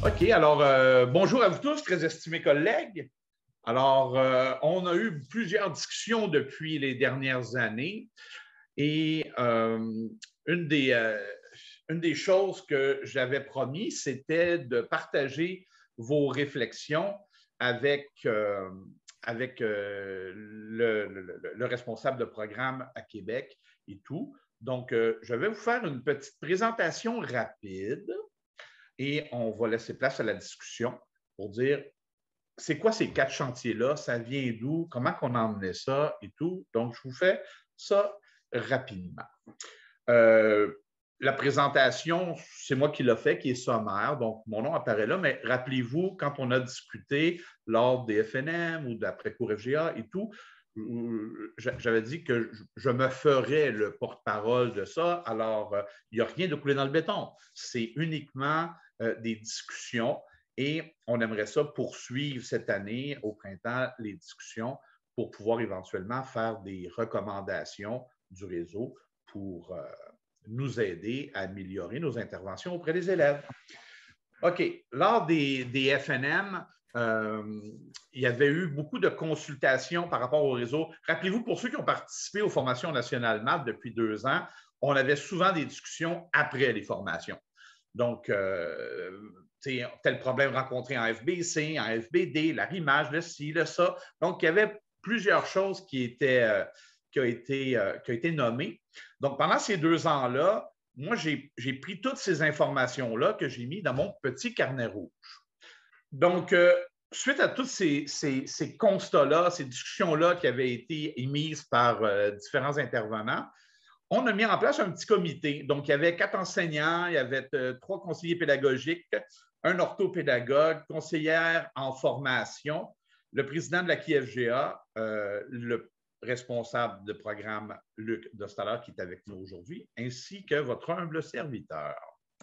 OK, alors bonjour à vous tous, très estimés collègues. Alors, on a eu plusieurs discussions depuis les dernières années et une des choses que j'avais promis, c'était de partager vos réflexions avec le responsable de programme à Québec et tout. Donc, je vais vous faire une petite présentation rapide. Et on va laisser place à la discussion pour dire c'est quoi ces 4 chantiers-là, ça vient d'où, comment on a emmené ça et tout. Donc, je vous fais ça rapidement. La présentation, c'est moi qui l'ai fait, qui est sommaire, donc mon nom apparaît là, mais rappelez-vous, quand on a discuté lors des FNM ou d'après-cours FGA et tout, j'avais dit que je me ferais le porte-parole de ça. Alors, il n'y a rien de coulé dans le béton. C'est uniquement des discussions et on aimerait ça poursuivre cette année, au printemps, les discussions pour pouvoir éventuellement faire des recommandations du réseau pour nous aider à améliorer nos interventions auprès des élèves. OK. Lors des FNM, il y avait eu beaucoup de consultations par rapport au réseau. Rappelez-vous, pour ceux qui ont participé aux formations nationales maths depuis 2 ans, on avait souvent des discussions après les formations. Donc, tel problème rencontré en FBC, en FBD, l'arrimage, le ci, le ça. Donc, il y avait plusieurs choses qui ont été nommées. Donc, pendant ces 2 ans-là, moi, j'ai pris toutes ces informations-là que j'ai mis dans mon petit carnet rouge. Donc, suite à tous ces constats-là, ces discussions-là qui avaient été émises par différents intervenants, on a mis en place un petit comité. Donc, il y avait 4 enseignants, il y avait 3 conseillers pédagogiques, un orthopédagogue, conseillère en formation, le président de la QFGA, le responsable de programme Luc Dostler, qui est avec nous aujourd'hui, ainsi que votre humble serviteur.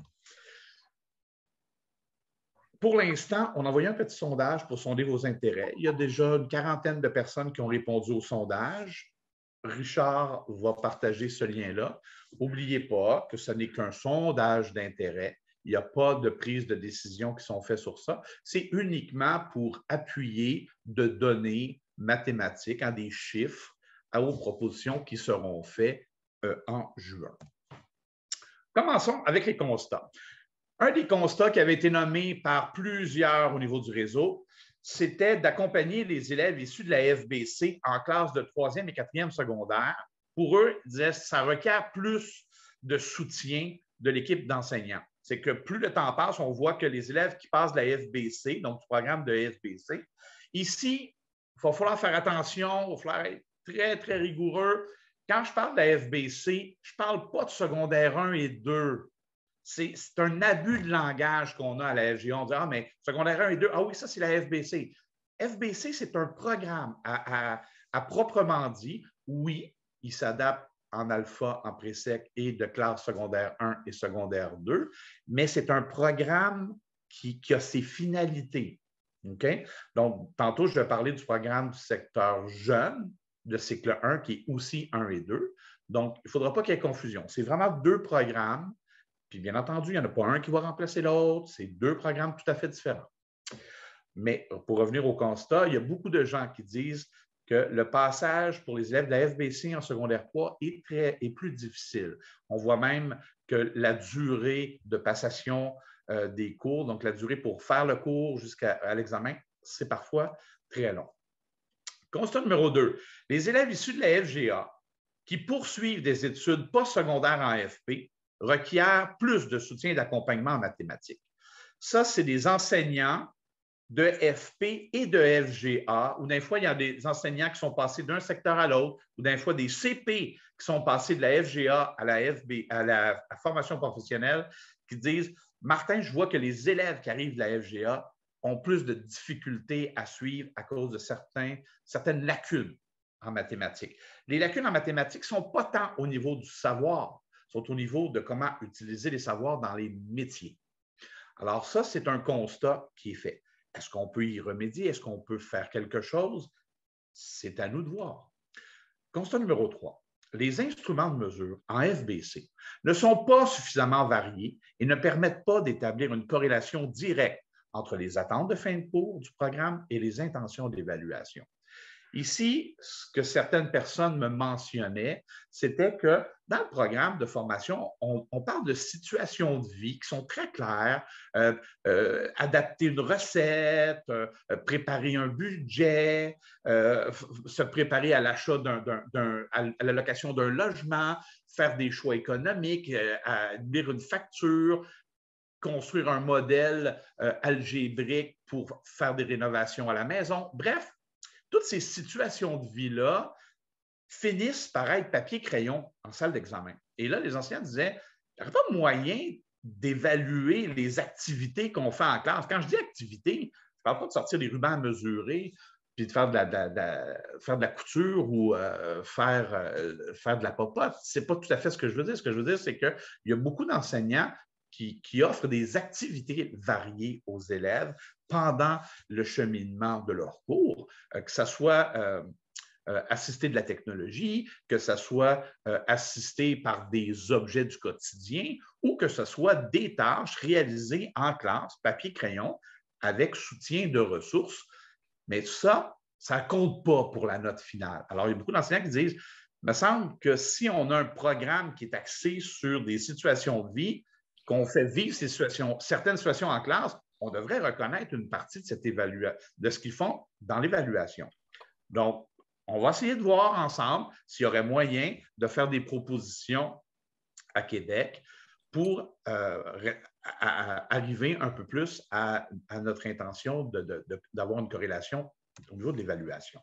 Pour l'instant, on a envoyé un petit sondage pour sonder vos intérêts. Il y a déjà une 40aine de personnes qui ont répondu au sondage. Richard va partager ce lien-là. N'oubliez pas que ce n'est qu'un sondage d'intérêt. Il n'y a pas de prise de décision qui sont faites sur ça. C'est uniquement pour appuyer de données mathématiques, des chiffres aux propositions qui seront faites en juin. Commençons avec les constats. Un des constats qui avait été nommé par plusieurs au niveau du réseau, c'était d'accompagner les élèves issus de la FBC en classe de 3e et 4e secondaire. Pour eux, ils disaient que ça requiert plus de soutien de l'équipe d'enseignants. C'est que plus le temps passe, on voit que les élèves qui passent de la FBC, donc du programme de FBC, ici, il va falloir faire attention, il va falloir être très, très rigoureux. Quand je parle de la FBC, je ne parle pas de secondaire 1 et 2. C'est un abus de langage qu'on a à la FGA. On dit « Ah, mais secondaire 1 et 2, ah oui, ça, c'est la FBC. » FBC, c'est un programme à proprement dit. Oui, il s'adapte en alpha, en présec et de classe secondaire 1 et secondaire 2, mais c'est un programme qui a ses finalités. Okay? Donc, tantôt, je vais parler du programme du secteur jeune, de cycle 1, qui est aussi 1 et 2. Donc, il ne faudra pas qu'il y ait confusion. C'est vraiment 2 programmes. Puis, bien entendu, il n'y en a pas un qui va remplacer l'autre. C'est 2 programmes tout à fait différents. Mais pour revenir au constat, il y a beaucoup de gens qui disent que le passage pour les élèves de la FBC en secondaire 3 est plus difficile. On voit même que la durée de passation des cours, donc la durée pour faire le cours jusqu'à l'examen, c'est parfois très long. Constat numéro 2. Les élèves issus de la FGA qui poursuivent des études postsecondaires en FP requiert plus de soutien et d'accompagnement en mathématiques. Ça, c'est des enseignants de FP et de FGA, ou des fois, il y a des enseignants qui sont passés d'un secteur à l'autre, ou des fois des CP qui sont passés de la FGA à la formation professionnelle, qui disent « Martin, je vois que les élèves qui arrivent de la FGA ont plus de difficultés à suivre à cause de certaines lacunes en mathématiques. » Les lacunes en mathématiques ne sont pas tant au niveau du savoir, sont au niveau de comment utiliser les savoirs dans les métiers. Alors ça, c'est un constat qui est fait. Est-ce qu'on peut y remédier? Est-ce qu'on peut faire quelque chose? C'est à nous de voir. Constat numéro 3. Les instruments de mesure en FBC ne sont pas suffisamment variés et ne permettent pas d'établir une corrélation directe entre les attentes de fin de cours du programme et les intentions d'évaluation. Ici, ce que certaines personnes me mentionnaient, c'était que dans le programme de formation, on parle de situations de vie qui sont très claires, adapter une recette, préparer un budget, se préparer à l'achat à la location d'un logement, faire des choix économiques, lire une facture, construire un modèle algébrique pour faire des rénovations à la maison. Bref, toutes ces situations de vie-là finissent par être papier-crayon en salle d'examen. Et là, les enseignants disaient, il n'y aurait pas moyen d'évaluer les activités qu'on fait en classe. Quand je dis activités, je ne parle pas de sortir des rubans à mesurer puis de faire de la couture ou faire de la popote. Ce n'est pas tout à fait ce que je veux dire. Ce que je veux dire, c'est qu'il y a beaucoup d'enseignants qui offrent des activités variées aux élèves pendant le cheminement de leur cours, que ce soit assisté de la technologie, que ce soit assisté par des objets du quotidien ou que ce soit des tâches réalisées en classe, papier-crayon, avec soutien de ressources. Mais ça ne compte pas pour la note finale. Alors, il y a beaucoup d'enseignants qui disent, il me semble que si on a un programme qui est axé sur des situations de vie, qu'on fait vivre certaines situations en classe, on devrait reconnaître une partie de ce qu'ils font dans l'évaluation. Donc, on va essayer de voir ensemble s'il y aurait moyen de faire des propositions à Québec pour arriver un peu plus à notre intention d'avoir une corrélation au niveau de l'évaluation.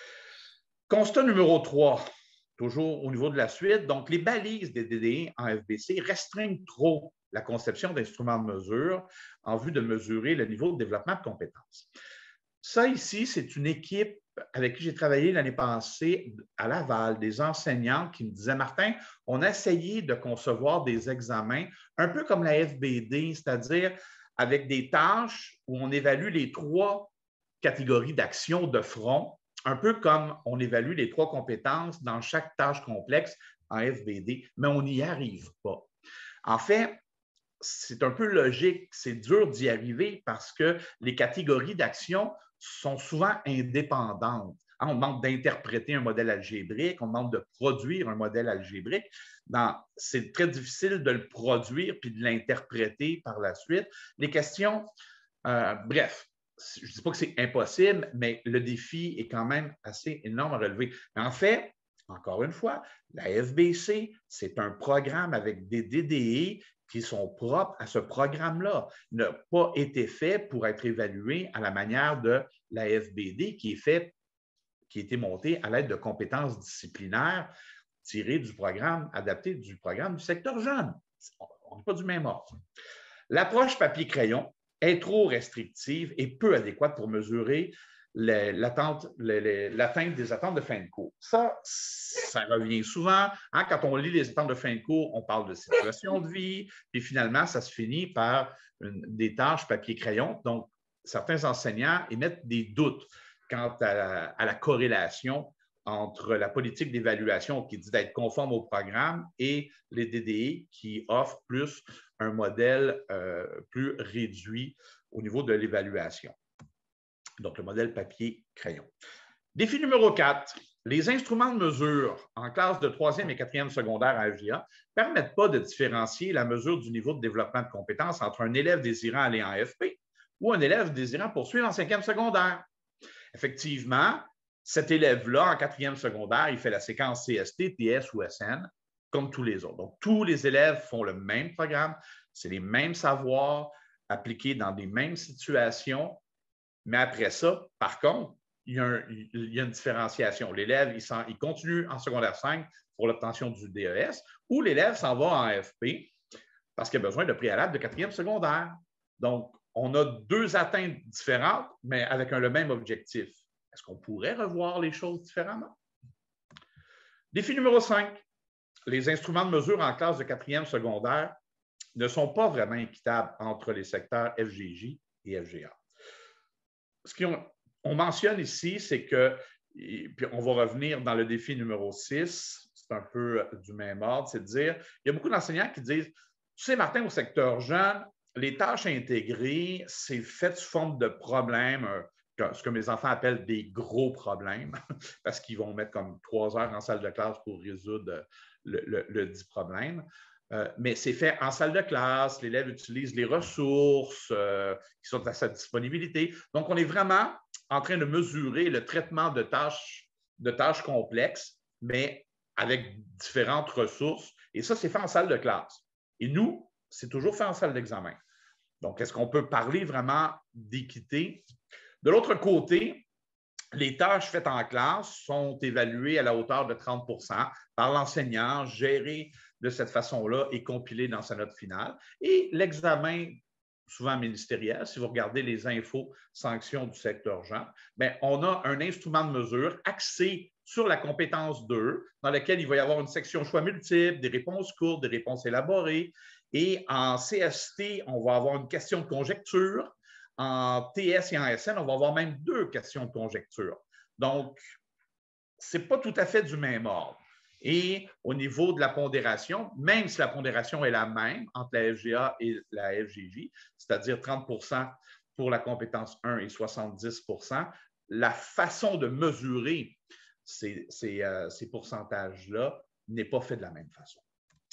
Constat numéro 3, toujours au niveau de la suite. Donc, les balises des DDI en FBC restreignent trop la conception d'instruments de mesure en vue de mesurer le niveau de développement de compétences. Ça, ici, c'est une équipe avec qui j'ai travaillé l'année passée à Laval, des enseignants qui me disaient, Martin, on a essayé de concevoir des examens un peu comme la FBD, c'est-à-dire avec des tâches où on évalue les 3 catégories d'action de front, un peu comme on évalue les 3 compétences dans chaque tâche complexe en FBD, mais on n'y arrive pas. En fait, c'est un peu logique, c'est dur d'y arriver parce que les catégories d'action sont souvent indépendantes. On demande d'interpréter un modèle algébrique, on demande de produire un modèle algébrique. C'est très difficile de le produire puis de l'interpréter par la suite. Les questions, bref, je ne dis pas que c'est impossible, mais le défi est quand même assez énorme à relever. En fait, encore une fois, la FBC, c'est un programme avec des DDE qui sont propres à ce programme-là, n'a pas été fait pour être évalué à la manière de la FBD qui a été montée à l'aide de compétences disciplinaires tirées du programme, adaptées du programme du secteur jeune. On n'est pas du même ordre. L'approche papier-crayon est trop restrictive et peu adéquate pour mesurer l'atteinte des attentes de fin de cours. Ça revient souvent. Hein, quand on lit les attentes de fin de cours, on parle de situation de vie, puis finalement, ça se finit par des tâches papier-crayon. Donc, certains enseignants émettent des doutes quant à la corrélation entre la politique d'évaluation qui dit d'être conforme au programme et les DDE qui offrent plus un modèle plus réduit au niveau de l'évaluation. Donc, le modèle papier-crayon. Défi numéro 4. Les instruments de mesure en classe de 3e et 4e secondaire à FGA ne permettent pas de différencier la mesure du niveau de développement de compétences entre un élève désirant aller en FP ou un élève désirant poursuivre en 5e secondaire. Effectivement, cet élève-là, en 4e secondaire, il fait la séquence CST, TS ou SN, comme tous les autres. Donc, tous les élèves font le même programme, c'est les mêmes savoirs appliqués dans les mêmes situations. Mais après ça, par contre, il y a une différenciation. L'élève, il continue en secondaire 5 pour l'obtention du DES ou l'élève s'en va en FP parce qu'il a besoin de préalable de 4e secondaire. Donc, on a 2 atteintes différentes, mais avec le même objectif. Est-ce qu'on pourrait revoir les choses différemment? Défi numéro 5. Les instruments de mesure en classe de 4e secondaire ne sont pas vraiment équitables entre les secteurs FGJ et FGA. Ce qu'on mentionne ici, c'est que, puis on va revenir dans le défi numéro 6, c'est un peu du même ordre, c'est de dire, il y a beaucoup d'enseignants qui disent, tu sais, Martin, au secteur jeune, les tâches intégrées, c'est fait sous forme de problèmes, ce que mes enfants appellent des gros problèmes, parce qu'ils vont mettre comme 3 heures en salle de classe pour résoudre le dit problème. Mais c'est fait en salle de classe, l'élève utilise les ressources qui sont à sa disponibilité. Donc, on est vraiment en train de mesurer le traitement de tâches complexes, mais avec différentes ressources. Et ça, c'est fait en salle de classe. Et nous, c'est toujours fait en salle d'examen. Donc, est-ce qu'on peut parler vraiment d'équité? De l'autre côté, les tâches faites en classe sont évaluées à la hauteur de 30 par l'enseignant, gérées de cette façon-là et compilées dans sa note finale. Et l'examen, souvent ministériel, si vous regardez les infos sanctions du secteur Jean, bien, on a un instrument de mesure axé sur la compétence 2, dans lequel il va y avoir une section choix multiples, des réponses courtes, des réponses élaborées. Et en CST, on va avoir une question de conjecture. En TS et en SN, on va avoir même 2 questions de conjecture. Donc, ce n'est pas tout à fait du même ordre. Et au niveau de la pondération, même si la pondération est la même entre la FGA et la FGJ, c'est-à-dire 30 pour la compétence 1 et 70 la façon de mesurer ces pourcentages-là n'est pas fait de la même façon.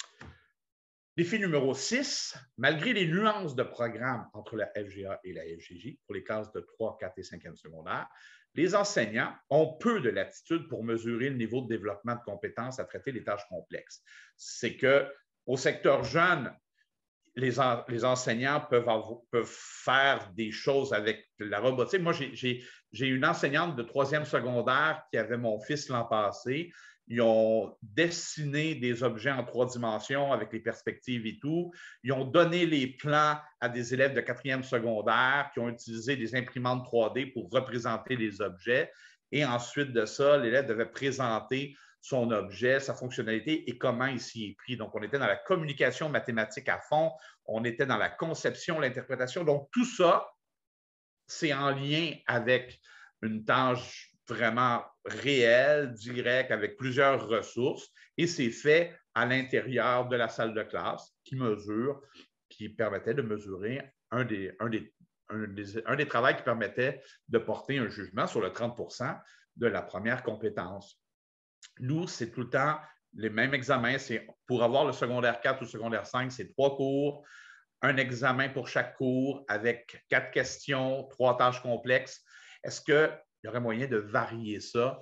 Défi numéro 6, malgré les nuances de programme entre la FGA et la FGJ pour les classes de 3, 4 et 5e secondaire, les enseignants ont peu de latitude pour mesurer le niveau de développement de compétences à traiter les tâches complexes. C'est qu'au secteur jeune, les enseignants peuvent faire des choses avec la robotique. Moi, j'ai une enseignante de 3e secondaire qui avait mon fils l'an passé. Ils ont dessiné des objets en 3 dimensions avec les perspectives et tout. Ils ont donné les plans à des élèves de 4e secondaire qui ont utilisé des imprimantes 3D pour représenter les objets. Et ensuite de ça, l'élève devait présenter son objet, sa fonctionnalité et comment il s'y est pris. Donc, on était dans la communication mathématique à fond, on était dans la conception, l'interprétation. Donc, tout ça, c'est en lien avec une tâche vraiment réelle, directe, avec plusieurs ressources, et c'est fait à l'intérieur de la salle de classe qui permettait de mesurer un des travaux qui permettait de porter un jugement sur le 30 de la première compétence. Nous, c'est tout le temps les mêmes examens. Pour avoir le secondaire 4 ou le secondaire 5, c'est 3 cours, un examen pour chaque cours avec 4 questions, 3 tâches complexes. Est-ce qu'il y aurait moyen de varier ça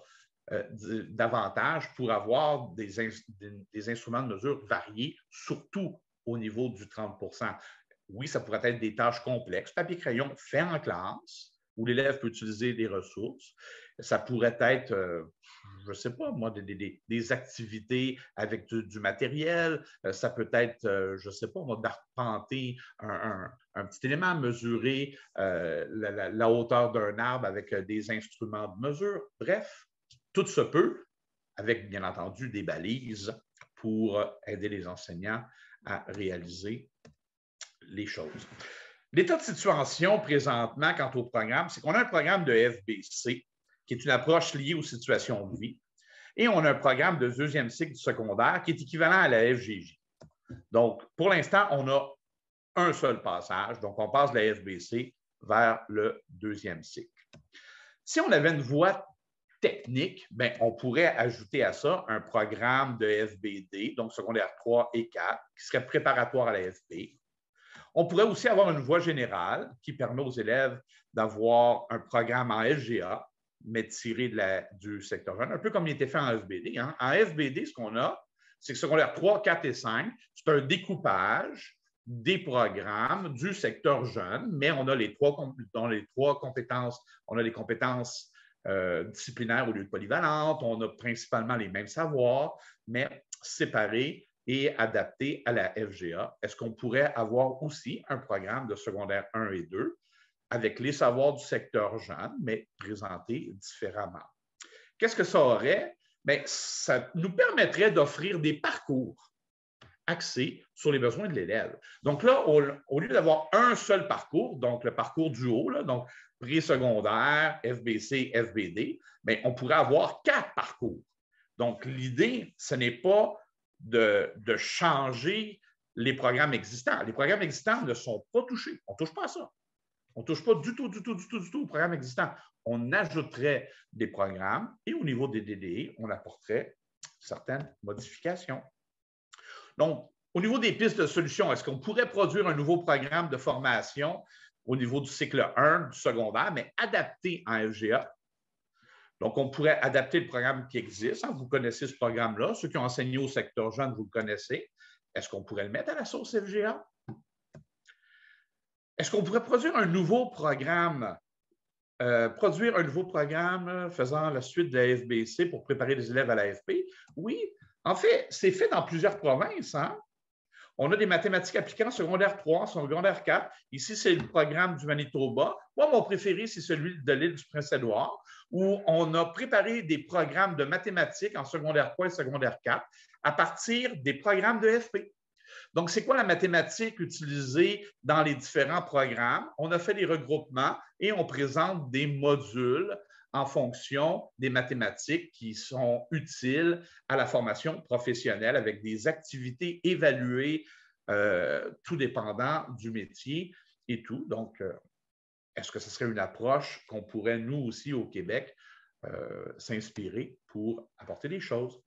davantage pour avoir des instruments de mesure variés, surtout au niveau du 30 Oui, ça pourrait être des tâches complexes, papier-crayon fait en classe, où l'élève peut utiliser des ressources. Ça pourrait être, je ne sais pas, moi, des activités avec du matériel. Ça peut être, je ne sais pas, moi, d'arpenter un petit élément, mesurer la hauteur d'un arbre avec des instruments de mesure. Bref, tout se peut, avec, bien entendu, des balises pour aider les enseignants à réaliser les choses. L'état de situation présentement quant au programme, c'est qu'on a un programme de FBC, qui est une approche liée aux situations de vie, et on a un programme de 2e cycle du secondaire qui est équivalent à la FGJ. Donc, pour l'instant, on a un seul passage, donc on passe de la FBC vers le 2e cycle. Si on avait une voie technique, bien, on pourrait ajouter à ça un programme de FBD, donc secondaire 3 et 4, qui serait préparatoire à la FP. On pourrait aussi avoir une voie générale qui permet aux élèves d'avoir un programme en FGA, mais tiré du secteur jeune, un peu comme il était fait en FBD. Hein. En FBD, ce qu'on a, c'est que secondaire 3, 4 et 5, c'est un découpage des programmes du secteur jeune, mais on a dans les 3 compétences, on a les compétences disciplinaires au lieu de polyvalentes, on a principalement les mêmes savoirs, mais séparés et adaptés à la FGA. Est-ce qu'on pourrait avoir aussi un programme de secondaire 1 et 2 avec les savoirs du secteur jeune, mais présentés différemment? Qu'est-ce que ça aurait? Bien, ça nous permettrait d'offrir des parcours axés sur les besoins de l'élève. Donc là, au lieu d'avoir un seul parcours, donc le parcours du haut, là, donc pré-secondaire, FBC, FBD, bien, on pourrait avoir 4 parcours. Donc, l'idée, ce n'est pas de changer les programmes existants. Les programmes existants ne sont pas touchés. On ne touche pas à ça. On ne touche pas du tout aux programmes existants. On ajouterait des programmes et au niveau des DDE, on apporterait certaines modifications. Donc, au niveau des pistes de solutions, est-ce qu'on pourrait produire un nouveau programme de formation au niveau du cycle 1 du secondaire, mais adapté en FGA? Donc, on pourrait adapter le programme qui existe. Hein, vous connaissez ce programme-là. Ceux qui ont enseigné au secteur jeune, vous le connaissez. Est-ce qu'on pourrait le mettre à la source FGA? Est-ce qu'on pourrait produire un nouveau programme faisant la suite de la FBC pour préparer les élèves à l'AFP? Oui. En fait, c'est fait dans plusieurs provinces. Hein? On a des mathématiques appliquées en secondaire 3, en secondaire 4. Ici, c'est le programme du Manitoba. Moi, mon préféré, c'est celui de l'île du Prince-Édouard, où on a préparé des programmes de mathématiques en secondaire 3 et secondaire 4 à partir des programmes de FP. Donc, c'est quoi la mathématique utilisée dans les différents programmes? On a fait des regroupements et on présente des modules en fonction des mathématiques qui sont utiles à la formation professionnelle avec des activités évaluées, tout dépendant du métier et tout. Donc, est-ce que ce serait une approche qu'on pourrait, nous aussi, au Québec, s'inspirer pour apporter des choses?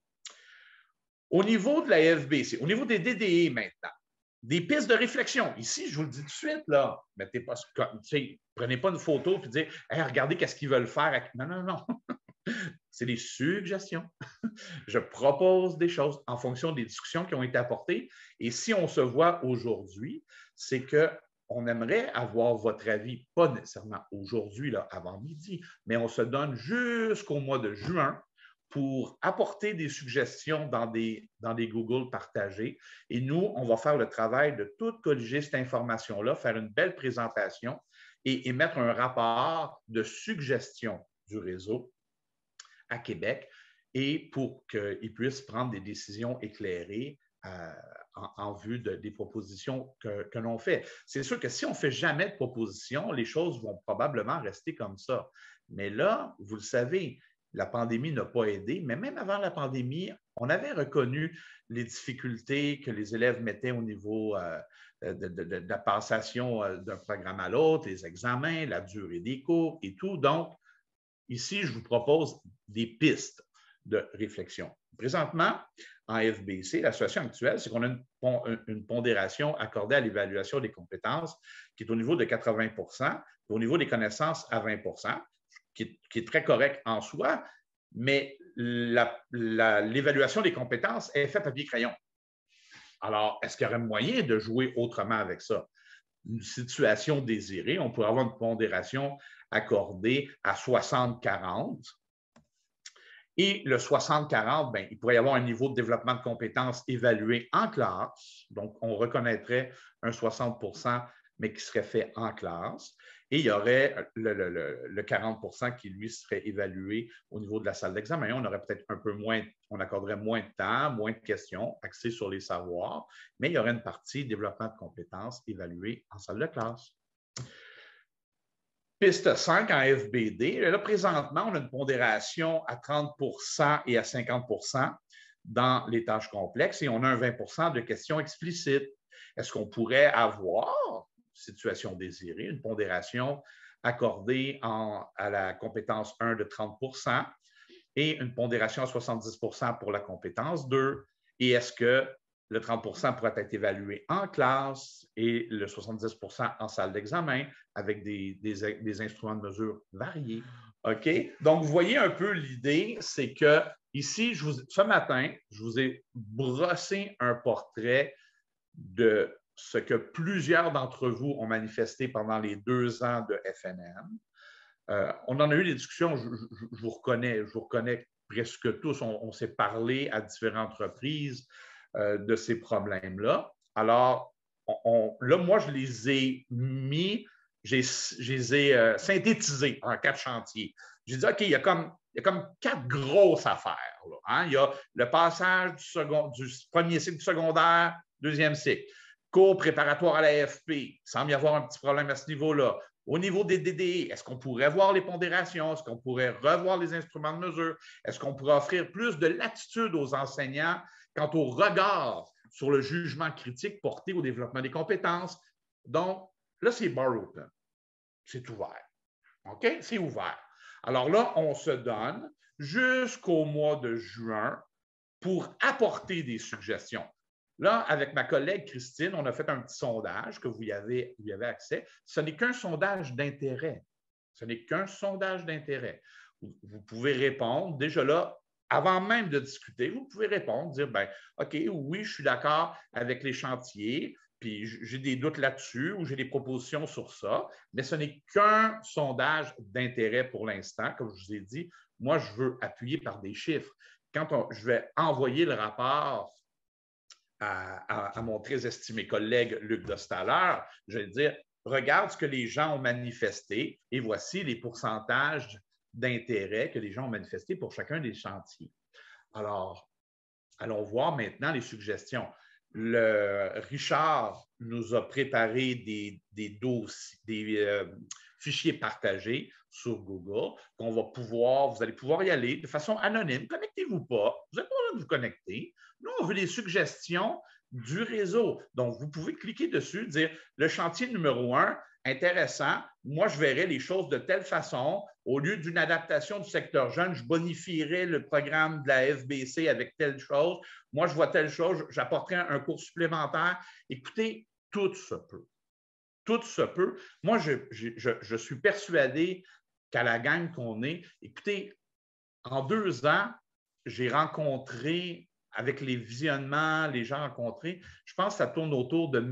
Au niveau de la FBC, au niveau des DDE maintenant, des pistes de réflexion. Ici, je vous le dis tout de suite, là, mettez pas, prenez pas une photo et dites hey, regardez qu'est-ce qu'ils veulent faire. Non, non, non. C'est des suggestions. Je propose des choses en fonction des discussions qui ont été apportées. Et si on se voit aujourd'hui, c'est qu'on aimerait avoir votre avis, pas nécessairement aujourd'hui, là, avant midi, mais on se donne jusqu'au mois de juin pour apporter des suggestions dans des Google partagés. Et nous, on va faire le travail de tout colliger cette information-là, faire une belle présentation et émettre un rapport de suggestions du réseau à Québec et pour qu'ils puissent prendre des décisions éclairées en vue des propositions que l'on fait. C'est sûr que si on ne fait jamais de propositions, les choses vont probablement rester comme ça. Mais là, vous le savez, la pandémie n'a pas aidé, mais même avant la pandémie, on avait reconnu les difficultés que les élèves mettaient au niveau de la passation d'un programme à l'autre, les examens, la durée des cours et tout. Donc, ici, je vous propose des pistes de réflexion. Présentement, en FBC, la situation actuelle, c'est qu'on a une pondération accordée à l'évaluation des compétences qui est au niveau de 80 %, au niveau des connaissances à 20 %. Qui est très correct en soi, mais l'évaluation des compétences est faite papier-crayon. Alors, est-ce qu'il y aurait moyen de jouer autrement avec ça? Une situation désirée, on pourrait avoir une pondération accordée à 60-40. Et le 60-40, bien, il pourrait y avoir un niveau de développement de compétences évalué en classe. Donc, on reconnaîtrait un 60 %, mais qui serait fait en classe. Et il y aurait le 40 % qui, lui, serait évalué au niveau de la salle d'examen. On aurait peut-être un peu moins, on accorderait moins de temps, moins de questions axées sur les savoirs, mais il y aurait une partie développement de compétences évaluée en salle de classe. Piste 5 en FBD. Là, présentement, on a une pondération à 30 % et à 50 % dans les tâches complexes et on a un 20 % de questions explicites. Est-ce qu'on pourrait avoir, situation désirée, une pondération accordée à la compétence 1 de 30 % et une pondération à 70 % pour la compétence 2? Et est-ce que le 30 % pourrait être évalué en classe et le 70 % en salle d'examen avec des instruments de mesure variés? OK? Donc, vous voyez un peu l'idée, c'est que ici, ce matin, je vous ai brossé un portrait de ce que plusieurs d'entre vous ont manifesté pendant les 2 ans de FNM. On en a eu des discussions, je vous reconnais presque tous, on s'est parlé à différentes reprises de ces problèmes-là. Alors, là, moi, je les ai mis, je les ai synthétisés en 4 chantiers. J'ai dit, OK, il y a comme 4 grosses affaires. Là, hein? Il y a le passage du premier cycle du secondaire, deuxième cycle. Cours préparatoire à l'AFP, il semble y avoir un petit problème à ce niveau-là. Au niveau des DDE, est-ce qu'on pourrait voir les pondérations? Est-ce qu'on pourrait revoir les instruments de mesure? Est-ce qu'on pourrait offrir plus de latitude aux enseignants quant au regard sur le jugement critique porté au développement des compétences. Donc, là, c'est bar open. C'est ouvert. OK? C'est ouvert. Alors là, on se donne jusqu'au mois de juin pour apporter des suggestions. Là, avec ma collègue Christine, on a fait un petit sondage que vous y avez accès. Ce n'est qu'un sondage d'intérêt. Ce n'est qu'un sondage d'intérêt. Vous pouvez répondre déjà là, avant même de discuter, vous pouvez répondre, dire, ben, OK, oui, je suis d'accord avec les chantiers, puis j'ai des doutes là-dessus ou j'ai des propositions sur ça, mais ce n'est qu'un sondage d'intérêt pour l'instant. Comme je vous ai dit, moi, je veux appuyer par des chiffres. Quand je vais envoyer le rapport à mon très estimé collègue Luc Dostaller, je vais dire, regarde ce que les gens ont manifesté et voici les pourcentages d'intérêt que les gens ont manifesté pour chacun des chantiers. Alors, allons voir maintenant les suggestions. Richard nous a préparé des dossiers, des fichiers partagés sur Google qu'on va pouvoir, vous allez pouvoir y aller de façon anonyme. Connectez-vous pas, vous n'avez pas besoin de vous connecter. Nous, on veut des suggestions du réseau. Donc, vous pouvez cliquer dessus, dire le chantier numéro 1, intéressant, moi, je verrais les choses de telle façon. Au lieu d'une adaptation du secteur jeune, je bonifierais le programme de la FBC avec telle chose. Moi, je vois telle chose, j'apporterai un cours supplémentaire. Écoutez, tout se peut. Tout se peut. Moi, je suis persuadé qu'à la gang qu'on est, écoutez, en 2 ans, j'ai rencontré, avec les visionnements, les gens rencontrés, je pense que ça tourne autour de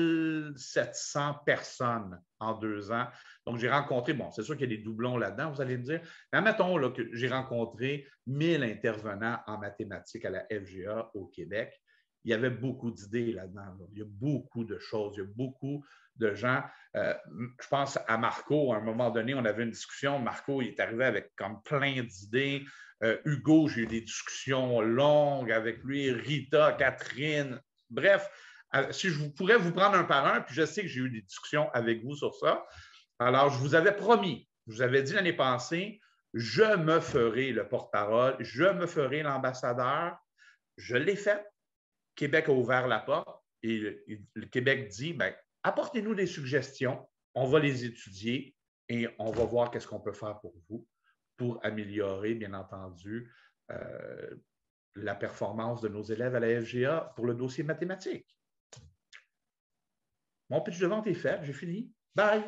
1700 personnes en 2 ans. Donc, j'ai rencontré, bon, c'est sûr qu'il y a des doublons là-dedans, vous allez me dire, mais admettons là, que j'ai rencontré 1000 intervenants en mathématiques à la FGA au Québec. Il y avait beaucoup d'idées là-dedans. Là. Il y a beaucoup de choses, il y a beaucoup de gens. Je pense à Marco, à un moment donné, on avait une discussion. Marco, il est arrivé avec comme plein d'idées. Hugo, j'ai eu des discussions longues avec lui. Rita, Catherine. Bref, si je pourrais vous prendre un par un, puis je sais que j'ai eu des discussions avec vous sur ça. Alors, je vous avais promis, je vous avais dit l'année passée, je me ferai le porte-parole, je me ferai l'ambassadeur. Je l'ai fait. Québec a ouvert la porte et le Québec dit, bien, apportez-nous des suggestions, on va les étudier et on va voir qu'est-ce qu'on peut faire pour vous pour améliorer, bien entendu, la performance de nos élèves à la FGA pour le dossier mathématique. Mon pitch de vente est fait, j'ai fini. Bye!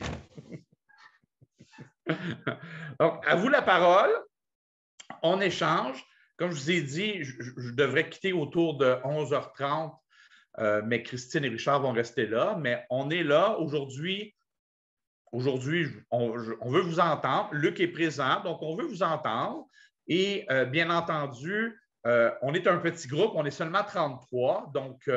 Donc, à vous la parole. On échange. Comme je vous ai dit, je devrais quitter autour de 11h30, mais Christine et Richard vont rester là. Mais on est là aujourd'hui. Aujourd'hui, on veut vous entendre. Luc est présent, donc on veut vous entendre. Et bien entendu, on est un petit groupe, on est seulement 33. Donc,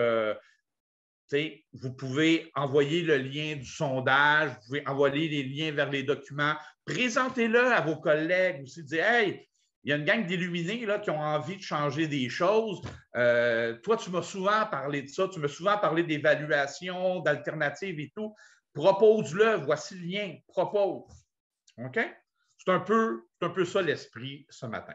vous pouvez envoyer le lien du sondage, vous pouvez envoyer les liens vers les documents. Présentez-le à vos collègues aussi. Dites, hey, il y a une gang d'illuminés là, qui ont envie de changer des choses. Toi, tu m'as souvent parlé de ça, tu m'as souvent parlé d'évaluation, d'alternatives et tout. Propose-le, voici le lien, propose. OK? C'est un peu ça l'esprit ce matin.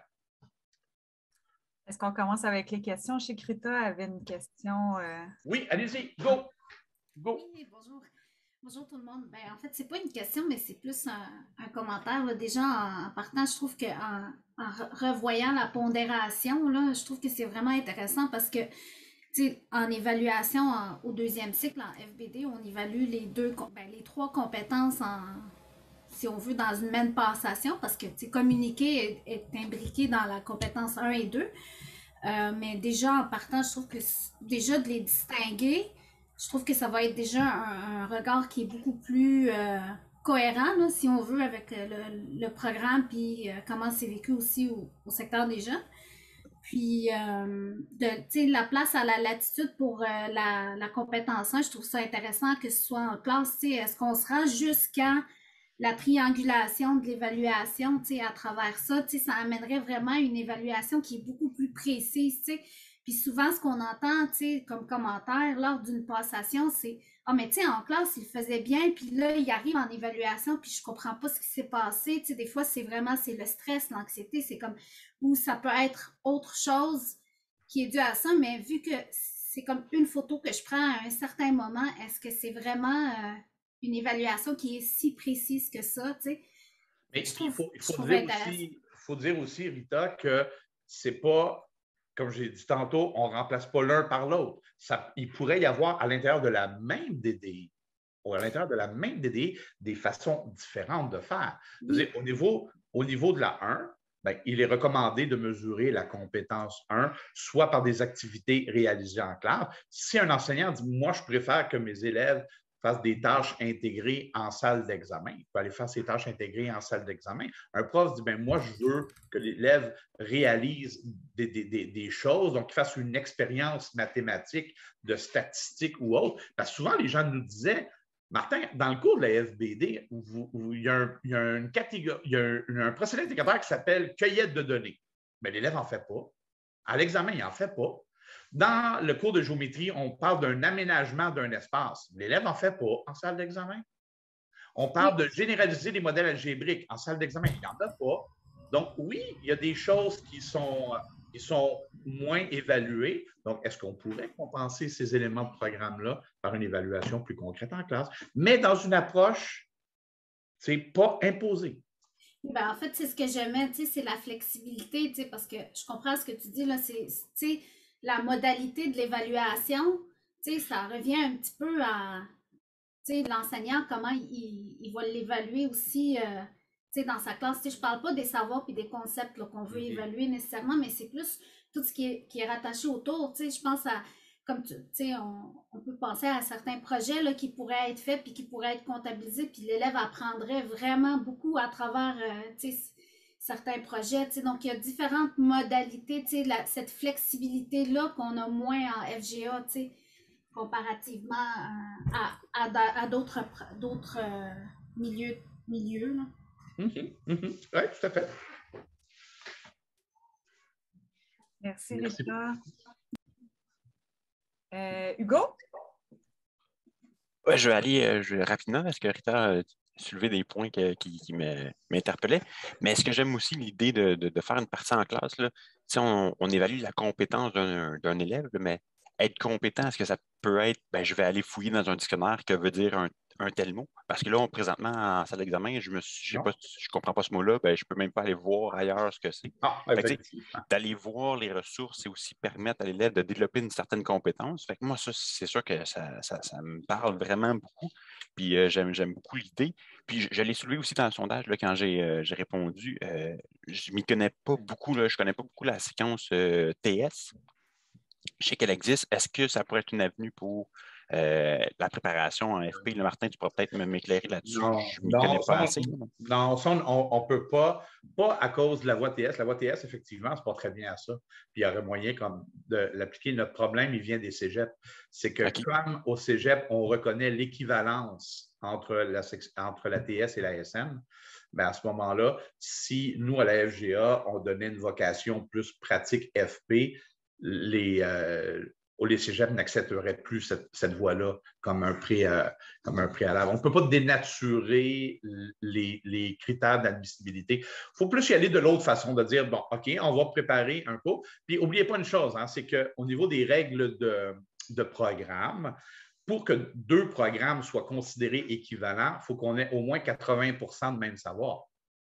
Est-ce qu'on commence avec les questions? Je sais que Rita avait une question. Oui, allez-y, go! Go! Oui, bonjour. Bonjour tout le monde. Ben, en fait, c'est pas une question, mais c'est plus un commentaire. Là. Déjà, en partant, je trouve qu'en revoyant la pondération, là, je trouve que c'est vraiment intéressant parce que, en évaluation au 2e cycle, en FBD, on évalue les 3 compétences si on veut, dans une même passation parce que communiquer est imbriqué dans la compétence 1 et 2. Mais déjà, en partant, je trouve que déjà de les distinguer, je trouve que ça va être déjà un regard qui est beaucoup plus cohérent, là, si on veut, avec le programme puis comment c'est vécu aussi au secteur des jeunes. Puis, la place à la latitude pour la compétence 1, je trouve ça intéressant que ce soit en classe. Est-ce qu'on se rend jusqu'à la triangulation de l'évaluation, à travers ça, ça amènerait vraiment une évaluation qui est beaucoup plus précise, Puis souvent, ce qu'on entend, comme commentaire lors d'une passation, c'est « Ah, mais en classe, il faisait bien, puis là, il arrive en évaluation, puis je comprends pas ce qui s'est passé. » Des fois, c'est le stress, l'anxiété, c'est comme, ou ça peut être autre chose qui est dû à ça, mais vu que c'est comme une photo que je prends à un certain moment. Est-ce que c'est vraiment une évaluation qui est si précise que ça, tu sais? Mais il Je faut trouve dire intéressant. aussi, Rita, que c'est pas, comme j'ai dit tantôt, on ne remplace pas l'un par l'autre. Il pourrait y avoir à l'intérieur de la même DDI, ou à l'intérieur de la même DDI, des façons différentes de faire. Oui. Au niveau de la 1, ben, il est recommandé de mesurer la compétence 1, soit par des activités réalisées en classe. Si un enseignant dit, moi, je préfère que mes élèves fassent des tâches intégrées en salle d'examen, il peut aller faire ses tâches intégrées en salle d'examen. Un prof dit, ben, moi, je veux que l'élève réalise des choses, donc qu'il fasse une expérience mathématique, de statistique ou autre. Parce que souvent, les gens nous disaient, Martin, dans le cours de la FBD, il y a une catégorie, il y a un procédé intégrateur qui s'appelle cueillette de données. Mais l'élève n'en fait pas. À l'examen, il n'en fait pas. Dans le cours de géométrie, on parle d'un aménagement d'un espace. L'élève n'en fait pas en salle d'examen. On parle de généraliser les modèles algébriques en salle d'examen. Il n'y en a pas. Donc, oui, il y a des choses qui sont moins évaluées. Donc, est-ce qu'on pourrait compenser ces éléments de programme-là par une évaluation plus concrète en classe, mais dans une approche, c'est pas imposée. Ben, en fait, c'est ce que j'aimais, tu sais, c'est la flexibilité, tu sais, parce que je comprends ce que tu dis, là, tu sais, la modalité de l'évaluation, tu sais, ça revient un petit peu à, tu sais, l'enseignant, comment il va l'évaluer aussi, tu sais, dans sa classe. Tu sais, je parle pas des savoirs puis des concepts qu'on veut évaluer nécessairement, mais c'est plus tout ce qui est rattaché autour. Tu sais, je pense à, comme tu sais, on peut penser à certains projets là, qui pourraient être faits puis qui pourraient être comptabilisés, puis l'élève apprendrait vraiment beaucoup à travers, tu sais, certains projets. Tu sais, donc, il y a différentes modalités, tu sais, cette flexibilité-là qu'on a moins en FGA, tu sais comparativement à d'autres milieux là. Oui, tout à fait. Merci, Rita. Hugo? Ouais, je vais rapidement parce que Rita a soulevé des points qui m'interpellaient. Mais est-ce que j'aime aussi l'idée de faire une partie en classe, là? Tu sais, on évalue la compétence d'un élève, mais être compétent, est-ce que ça peut être, ben, je vais aller fouiller dans un dictionnaire que veut dire un tel mot? Parce que là, présentement, en salle d'examen, je comprends pas ce mot-là, ben, je peux même pas aller voir ailleurs ce que c'est. Ah, Fait que, tu sais, effectivement. d'aller voir les ressources, c'est aussi permettre à l'élève de développer une certaine compétence. Fait que moi, ça, c'est sûr que ça me parle vraiment beaucoup. Puis j'aime beaucoup l'idée. Puis je l'ai soulevé aussi dans le sondage là, quand j'ai répondu. Je m'y connais pas beaucoup, là, je connais pas beaucoup la séquence TS. Je sais qu'elle existe. Est-ce que ça pourrait être une avenue pour la préparation en FP? Le Martin, tu pourrais peut-être m'éclairer là-dessus. Non, Je m'y connais pas assez. on ne peut pas à cause de la voie TS. La voie TS, effectivement, c'est pas très bien à ça. Puis il y aurait moyen comme de l'appliquer. Notre problème, il vient des cégeps. C'est que comme au cégep, on reconnaît l'équivalence entre la TS et la SM, bien à ce moment-là, si nous, à la FGA, on donnait une vocation plus pratique FP, les cégeps n'accepteraient plus cette voie-là comme un préalable. On ne peut pas dénaturer les critères d'admissibilité. Il faut plus y aller de l'autre façon, de dire, bon, OK, on va préparer un cours. Puis, n'oubliez pas une chose, hein, c'est qu'au niveau des règles de programme, pour que deux programmes soient considérés équivalents, il faut qu'on ait au moins 80 de même savoir.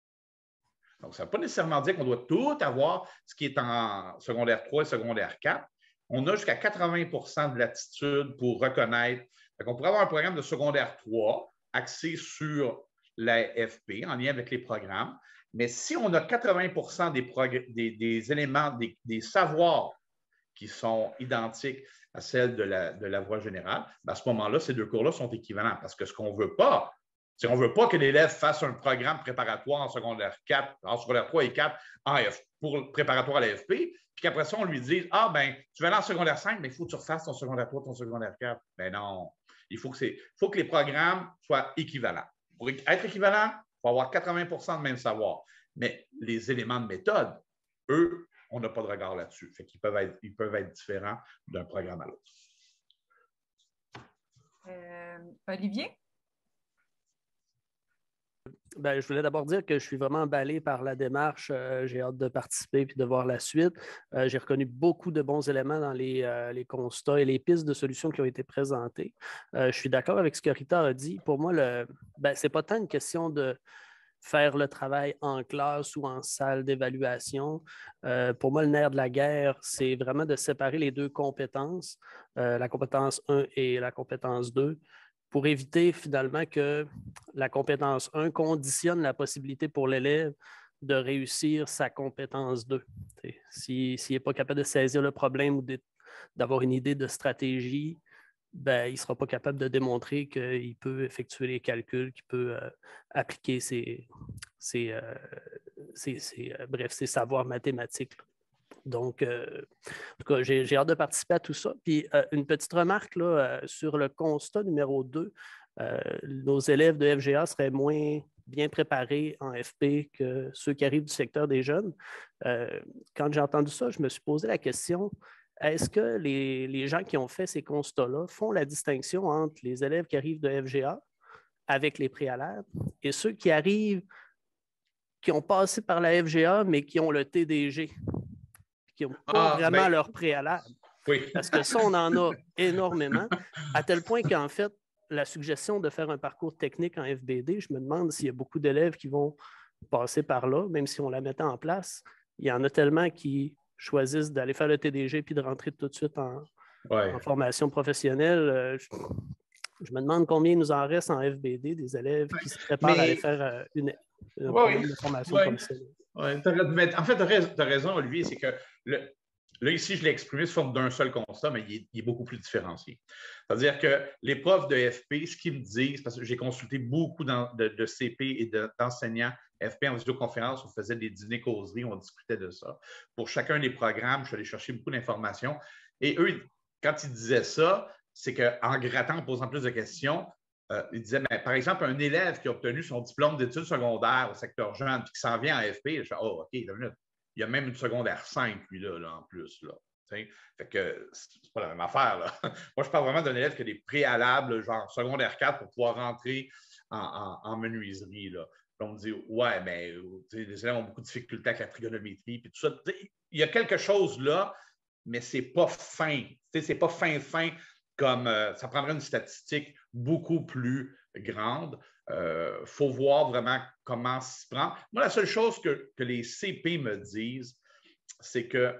Donc, ça ne veut pas nécessairement dire qu'on doit tout avoir ce qui est en secondaire 3 et secondaire 4. On a jusqu'à 80 de latitude pour reconnaître. On pourrait avoir un programme de secondaire 3 axé sur la FP en lien avec les programmes. Mais si on a 80 des éléments, des savoirs qui sont identiques à celles de la voie générale, à ce moment-là, ces deux cours-là sont équivalents. Parce que ce qu'on ne veut pas, on ne veut pas que l'élève fasse un programme préparatoire en secondaire 4, en secondaire 3 et 4 pour préparatoire à l'AFP, puis qu'après ça, on lui dise, ah, ben, tu vas aller en secondaire 5, mais il faut que tu refasses ton secondaire 3, ton secondaire 4. Ben non, il faut que les programmes soient équivalents. Pour être équivalent, il faut avoir 80 de même savoir. Mais les éléments de méthode, eux, on n'a pas de regard là-dessus. Fait qu'ils peuvent être différents d'un programme à l'autre. Olivier? Je voulais d'abord dire que je suis vraiment emballé par la démarche. J'ai hâte de participer et de voir la suite. J'ai reconnu beaucoup de bons éléments dans les constats et les pistes de solutions qui ont été présentées. Je suis d'accord avec ce que Rita a dit. Pour moi, ce n'est pas tant une question de faire le travail en classe ou en salle d'évaluation. Pour moi, le nerf de la guerre, c'est vraiment de séparer les deux compétences, la compétence 1 et la compétence 2, pour éviter finalement que la compétence 1 conditionne la possibilité pour l'élève de réussir sa compétence 2. S'il n'est pas capable de saisir le problème ou d'avoir une idée de stratégie, il ne sera pas capable de démontrer qu'il peut effectuer les calculs, qu'il peut appliquer ses savoirs mathématiques. Donc, en tout cas, j'ai hâte de participer à tout ça. Puis, une petite remarque là, sur le constat numéro 2. Nos élèves de FGA seraient moins bien préparés en FP que ceux qui arrivent du secteur des jeunes. Quand j'ai entendu ça, je me suis posé la question, est-ce que les gens qui ont fait ces constats-là font la distinction entre les élèves qui arrivent de FGA avec les préalables et ceux qui arrivent, qui ont passé par la FGA, mais qui ont le TDG, qui n'ont pas vraiment leur préalable? Oui. Parce que ça, on en a énormément, à tel point qu'en fait, la suggestion de faire un parcours technique en FBD, je me demande s'il y a beaucoup d'élèves qui vont passer par là, même si on la mettait en place. Il y en a tellement qui choisissent d'aller faire le TDG puis de rentrer tout de suite en formation professionnelle. Je me demande combien il nous en reste en FBD, des élèves qui se préparent à aller faire un programme de formation professionnelle. En fait, tu as raison, Olivier, c'est que là, ici, je l'ai exprimé sous forme d'un seul constat, mais il est beaucoup plus différencié. C'est-à-dire que les profs de FP, ce qu'ils me disent, parce que j'ai consulté beaucoup de CP et d'enseignants FP en visioconférence, on faisait des dîners causeries, on discutait de ça. Pour chacun des programmes, je suis allé chercher beaucoup d'informations. Et eux, quand ils disaient ça, c'est qu'en grattant, en posant plus de questions, ils disaient, par exemple, un élève qui a obtenu son diplôme d'études secondaires au secteur jeune puis qui s'en vient à FP, je fais, oh, OK, il y a même une secondaire 5, lui, là en plus. Là. Fait que c'est pas la même affaire. Là. Moi, je parle vraiment d'un élève qui a des préalables, genre secondaire 4, pour pouvoir rentrer en menuiserie. Là. On me dit, ouais, mais les élèves ont beaucoup de difficultés avec la trigonométrie, puis tout ça. Il y a quelque chose là, mais c'est pas fin. C'est pas fin comme ça prendrait une statistique beaucoup plus grande. Faut voir vraiment comment s'y prendre. Moi, la seule chose que les CP me disent, c'est que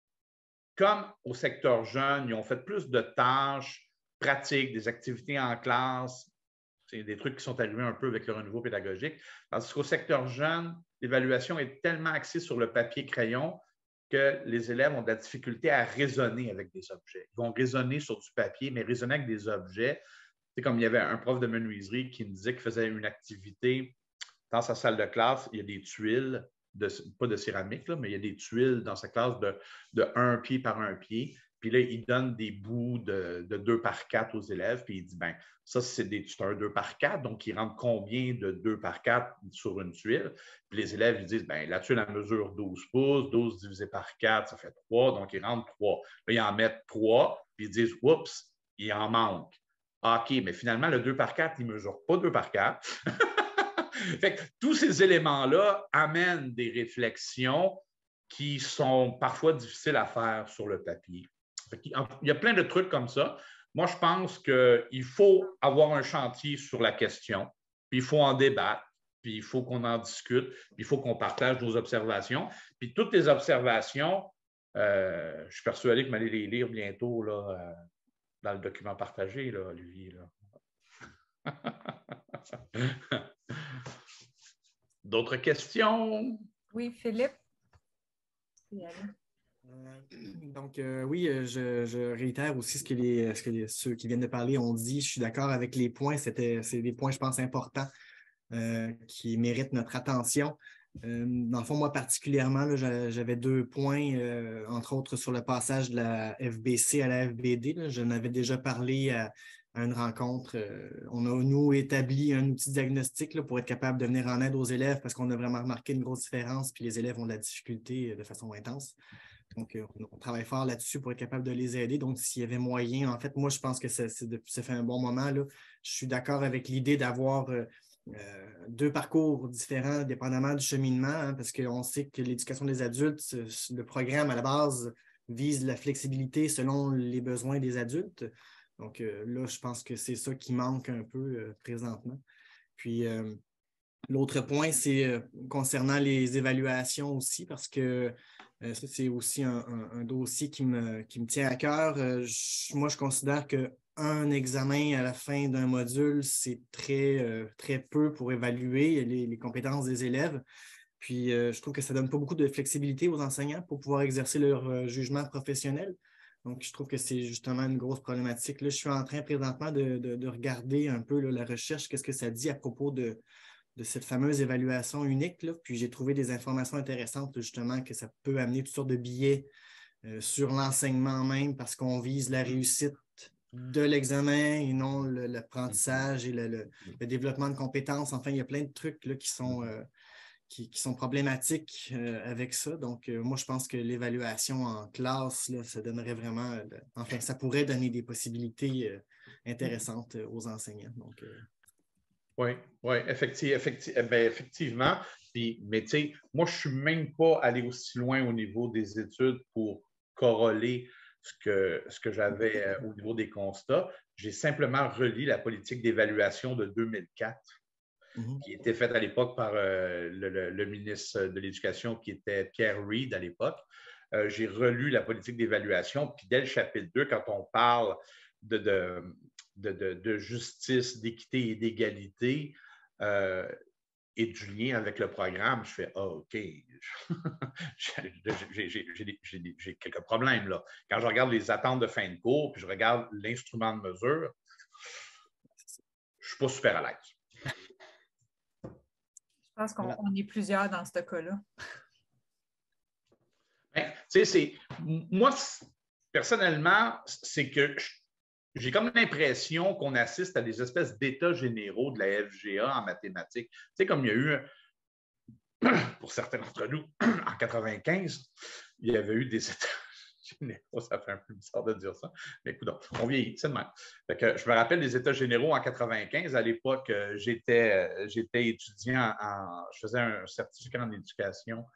comme au secteur jeune, ils ont fait plus de tâches pratiques, des activités en classe, c'est des trucs qui sont arrivés un peu avec le renouveau pédagogique. Tandis qu'au secteur jeune, l'évaluation est tellement axée sur le papier-crayon que les élèves ont de la difficulté à raisonner avec des objets. Ils vont raisonner sur du papier, mais raisonner avec des objets. C'est comme il y avait un prof de menuiserie qui me disait qu'il faisait une activité dans sa salle de classe, il y a des tuiles, pas de céramique, là, mais il y a des tuiles dans sa classe de 1 pied par 1 pied. Puis là, il donne des bouts de 2 par 4 aux élèves, puis il dit, ben ça, c'est un 2 par 4, donc il rentre combien de 2 par 4 sur une tuile? Puis les élèves, ils disent, ben la tuile, elle mesure 12 pouces, 12 divisé par 4, ça fait 3, donc ils rentrent 3. Là, ils en mettent 3, puis ils disent, oups, il en manque. Ah, OK, mais finalement, le 2 par 4, il ne mesure pas 2 par 4. Fait que tous ces éléments-là amènent des réflexions qui sont parfois difficiles à faire sur le papier. Il y a plein de trucs comme ça. Moi, je pense qu'il faut avoir un chantier sur la question, puis il faut en débattre, puis il faut qu'on en discute, puis il faut qu'on partage nos observations. Puis toutes les observations, je suis persuadé que vous allez les lire bientôt là, dans le document partagé, là, Olivier. Là. D'autres questions? Oui, Philippe? Donc, oui, je réitère aussi ce que ceux qui viennent de parler ont dit. Je suis d'accord avec les points. C'est des points, je pense, importants qui méritent notre attention. Dans le fond, moi particulièrement, là, j'avais 2 points, entre autres sur le passage de la FBC à la FBD. Là. Je n'avais déjà parlé à une rencontre. On a, nous, établi un outil diagnostic là, pour être capable de venir en aide aux élèves parce qu'on a vraiment remarqué une grosse différence, puis les élèves ont de la difficulté de façon intense. Donc, on travaille fort là-dessus pour être capable de les aider. Donc, s'il y avait moyen, en fait, moi, je pense que ça fait un bon moment. Là. Je suis d'accord avec l'idée d'avoir deux parcours différents dépendamment du cheminement, hein, parce qu'on sait que l'éducation des adultes, le programme à la base vise la flexibilité selon les besoins des adultes. Donc là, je pense que c'est ça qui manque un peu présentement. Puis l'autre point, c'est concernant les évaluations aussi, parce que ça, c'est aussi un dossier qui me tient à cœur. Moi, je considère qu'un examen à la fin d'un module, c'est très peu pour évaluer les compétences des élèves. Puis, je trouve que ça ne donne pas beaucoup de flexibilité aux enseignants pour pouvoir exercer leur jugement professionnel. Donc, je trouve que c'est justement une grosse problématique. Là, je suis en train présentement de regarder un peu là, la recherche, qu'est-ce que ça dit à propos de cette fameuse évaluation unique. Là. Puis j'ai trouvé des informations intéressantes, justement, que ça peut amener toutes sortes de biais sur l'enseignement même parce qu'on vise la réussite de l'examen et non l'apprentissage et le développement de compétences. Enfin, il y a plein de trucs là, qui sont problématiques avec ça. Donc, moi, je pense que l'évaluation en classe, là, ça donnerait vraiment... enfin, ça pourrait donner des possibilités intéressantes aux enseignants. Donc, oui, effectivement. Puis, mais tu sais, moi, je ne suis même pas allé aussi loin au niveau des études pour corréler ce que j'avais au niveau des constats. J'ai simplement relu la politique d'évaluation de 2004, qui était faite à l'époque par le ministre de l'Éducation, qui était Pierre Reid à l'époque. J'ai relu la politique d'évaluation, puis dès le chapitre 2, quand on parle de justice, d'équité et d'égalité et du lien avec le programme, je fais OK, j'ai quelques problèmes là. Quand je regarde les attentes de fin de cours, puis je regarde l'instrument de mesure, je ne suis pas super à l'aise. Je pense qu'on est plusieurs dans ce cas-là. Ben, tu sais, moi, personnellement, c'est que j'ai comme l'impression qu'on assiste à des espèces d'états généraux de la FGA en mathématiques. Tu sais, comme il y a eu, pour certains d'entre nous, en 95, il y avait eu des états généraux. Ça fait un peu bizarre de dire ça, mais écoute, on vieillit, c'est de même. Fait que je me rappelle des états généraux en 95. À l'époque, j'étais étudiant je faisais un certificat en éducation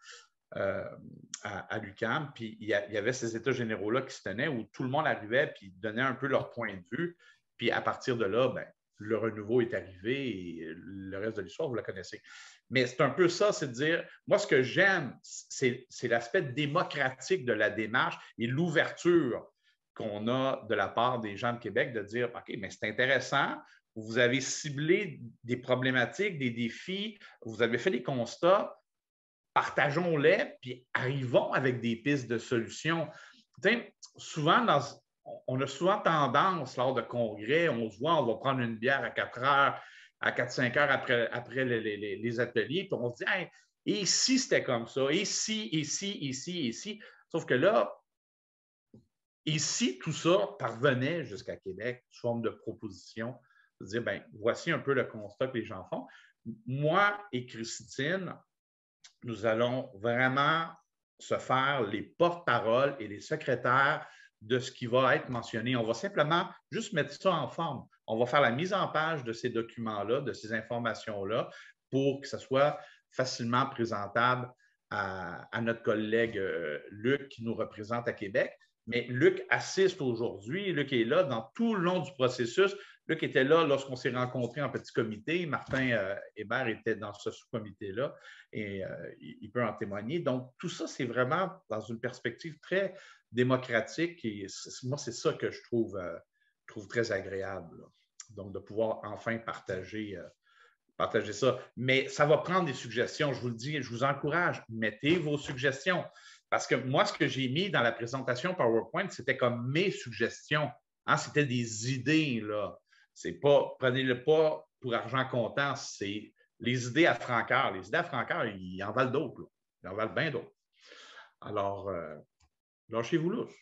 à l'UQAM, puis il y avait ces états généraux-là qui se tenaient où tout le monde arrivait puis donnait un peu leur point de vue. Puis à partir de là, ben, le renouveau est arrivé et le reste de l'histoire, vous la connaissez. Mais c'est un peu ça, c'est de dire, moi, ce que j'aime, c'est l'aspect démocratique de la démarche et l'ouverture qu'on a de la part des gens de Québec de dire, OK, mais c'est intéressant, vous avez ciblé des problématiques, des défis, vous avez fait des constats, partageons-les, puis arrivons avec des pistes de solutions. Souvent, on a souvent tendance, lors de congrès, on se voit, on va prendre une bière à 4 heures, à 4-5 heures après les ateliers, puis on se dit, hey, et si c'était comme ça, et si. Sauf que là, et si tout ça parvenait jusqu'à Québec sous forme de proposition, de dire, bien, voici un peu le constat que les gens font. Moi et Christine, nous allons vraiment se faire les porte-paroles et les secrétaires de ce qui va être mentionné. On va simplement juste mettre ça en forme. On va faire la mise en page de ces documents-là, de ces informations-là, pour que ça soit facilement présentable à notre collègue Luc qui nous représente à Québec. Mais Luc assiste aujourd'hui. Luc est là dans tout le long du processus. Luc était là lorsqu'on s'est rencontrés en petit comité. Martin Hébert était dans ce sous-comité-là et il peut en témoigner. Donc, tout ça, c'est vraiment dans une perspective très démocratique et moi, c'est ça que je trouve très agréable. Là. Donc, de pouvoir enfin partager ça. Mais ça va prendre des suggestions. Je vous le dis, je vous encourage, mettez vos suggestions. Parce que moi, ce que j'ai mis dans la présentation PowerPoint, c'était comme mes suggestions. Hein, c'était des idées, là. C'est pas, prenez-le pas pour argent comptant, c'est les idées à franc-cœur. Les idées à franc-cœur, ils en valent d'autres. Là. Ils en valent bien d'autres. Alors, lâchez-vous là.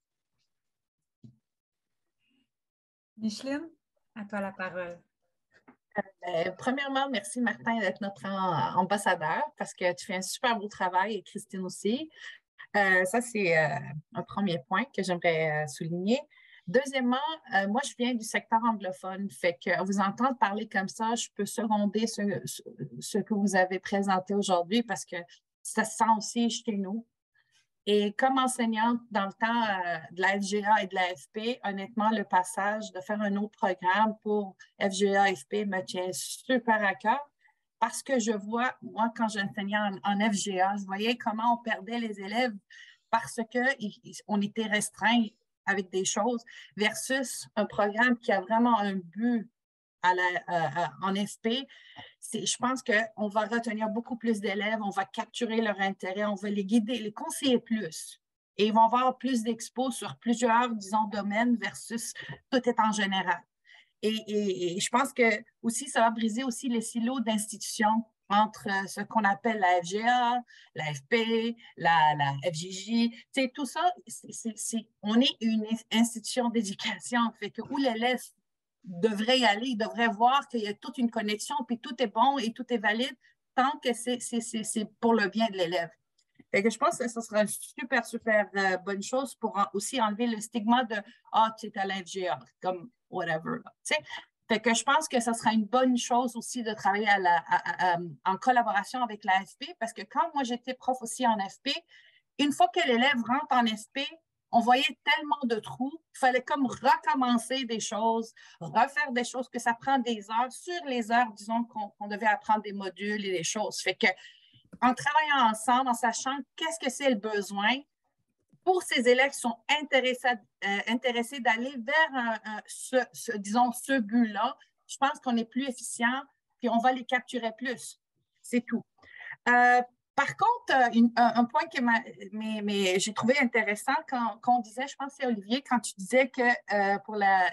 Micheline, à toi la parole. Premièrement, merci Martin d'être notre ambassadeur parce que tu fais un super beau travail et Christine aussi. Ça, c'est un premier point que j'aimerais souligner. Deuxièmement, moi, je viens du secteur anglophone, fait que vous entendre parler comme ça, je peux seconder ce que vous avez présenté aujourd'hui parce que ça se sent aussi chez nous. Et comme enseignante dans le temps de la FGA et de la FP, honnêtement, le passage de faire un autre programme pour FGA, FP me tient super à cœur parce que je vois, moi, quand j'enseignais en FGA, je voyais comment on perdait les élèves parce qu'on était restreint avec des choses versus un programme qui a vraiment un but en FP. Je pense qu'on va retenir beaucoup plus d'élèves, on va capturer leur intérêt, on va les guider, les conseiller plus. Et ils vont avoir plus d'expos sur plusieurs, disons, domaines versus tout est en général. Et je pense que aussi, ça va briser aussi les silos d'institutions entre ce qu'on appelle la FGA, la FP, la FJJ. Tout ça, on est une institution d'éducation, fait que où l'élève devrait y aller, il devrait voir qu'il y a toute une connexion, puis tout est bon et tout est valide tant que c'est pour le bien de l'élève. Fait que je pense que ce sera une super, super bonne chose pour aussi enlever le stigma de « Ah, tu es à la FGA », comme whatever. Fait que je pense que ce sera une bonne chose aussi de travailler en collaboration avec la FP parce que quand moi j'étais prof aussi en FP, une fois que l'élève rentre en FP, on voyait tellement de trous, il fallait comme recommencer des choses, refaire des choses, que ça prend des heures sur les heures, disons, qu'on devait apprendre des modules et des choses. Fait que en travaillant ensemble, en sachant qu'est-ce que c'est le besoin, pour ces élèves qui sont intéressés d'aller vers disons, ce but-là, je pense qu'on est plus efficient puis on va les capturer plus. C'est tout. Par contre, un point que j'ai trouvé intéressant quand on disait, je pense que c'est Olivier, quand tu disais que pour la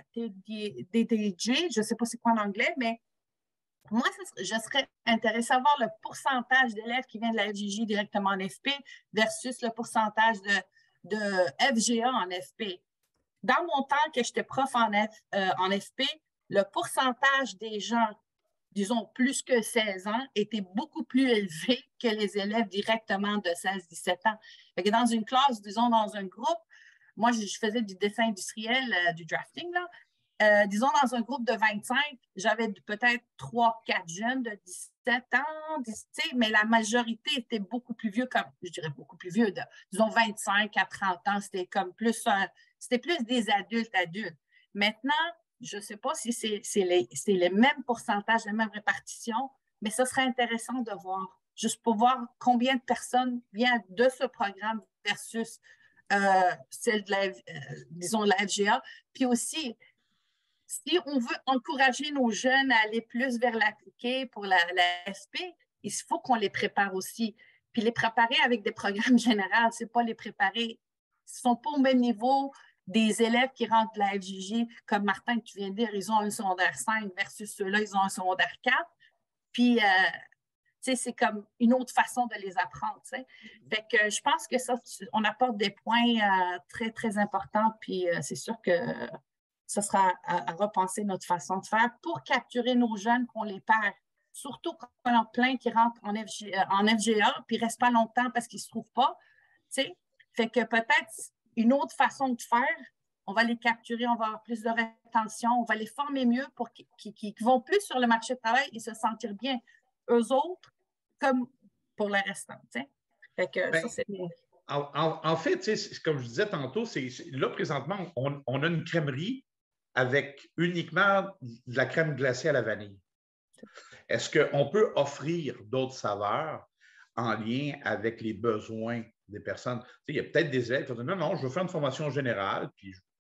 DDJ, je ne sais pas c'est quoi en anglais, mais moi, je serais intéressée à voir le pourcentage d'élèves qui viennent de la FJJ directement en FP versus le pourcentage de FGA en FP. Dans mon temps que j'étais prof en FP, le pourcentage des gens, disons, plus que 16 ans, était beaucoup plus élevé que les élèves directement de 16-17 ans. Fait que dans une classe, disons, dans un groupe, moi, je faisais du dessin industriel, du drafting, là. Disons, dans un groupe de 25, j'avais peut-être 3-4 jeunes de 17 ans, mais la majorité était beaucoup plus vieux, comme je dirais beaucoup plus vieux, disons 25 à 30 ans, c'était comme plus, c'était plus des adultes. Maintenant, je ne sais pas si c'est les mêmes pourcentages, les mêmes répartitions, mais ce serait intéressant de voir, juste pour voir combien de personnes viennent de ce programme versus celle de disons, la FGA, puis aussi, si on veut encourager nos jeunes à aller plus vers l'appliqué pour la FP, il faut qu'on les prépare aussi. Puis les préparer avec des programmes généraux, ce n'est pas les préparer. Ils ne sont pas au même niveau des élèves qui rentrent de la FJJ, comme Martin, tu viens de dire, ils ont un secondaire 5 versus ceux-là, ils ont un secondaire 4. Puis, c'est comme une autre façon de les apprendre. T'sais. Fait que je pense que ça, on apporte des points très, très importants. Puis, c'est sûr que ce sera à repenser notre façon de faire pour capturer nos jeunes qu'on les perd. Surtout quand il y en a plein qui rentrent en FGA puis ne restent pas longtemps parce qu'ils ne se trouvent pas. T'sais. Fait que peut-être une autre façon de faire, on va les capturer, on va avoir plus de rétention, on va les former mieux pour qu'ils vont plus sur le marché du travail et se sentir bien, eux autres, comme pour les restants. Fait que ça, c'est... En fait, comme je disais tantôt, là, présentement, on a une crèmerie avec uniquement de la crème glacée à la vanille. Est-ce qu'on peut offrir d'autres saveurs en lien avec les besoins des personnes? Il y a peut-être des élèves qui vont dire non, je veux faire une formation générale, puis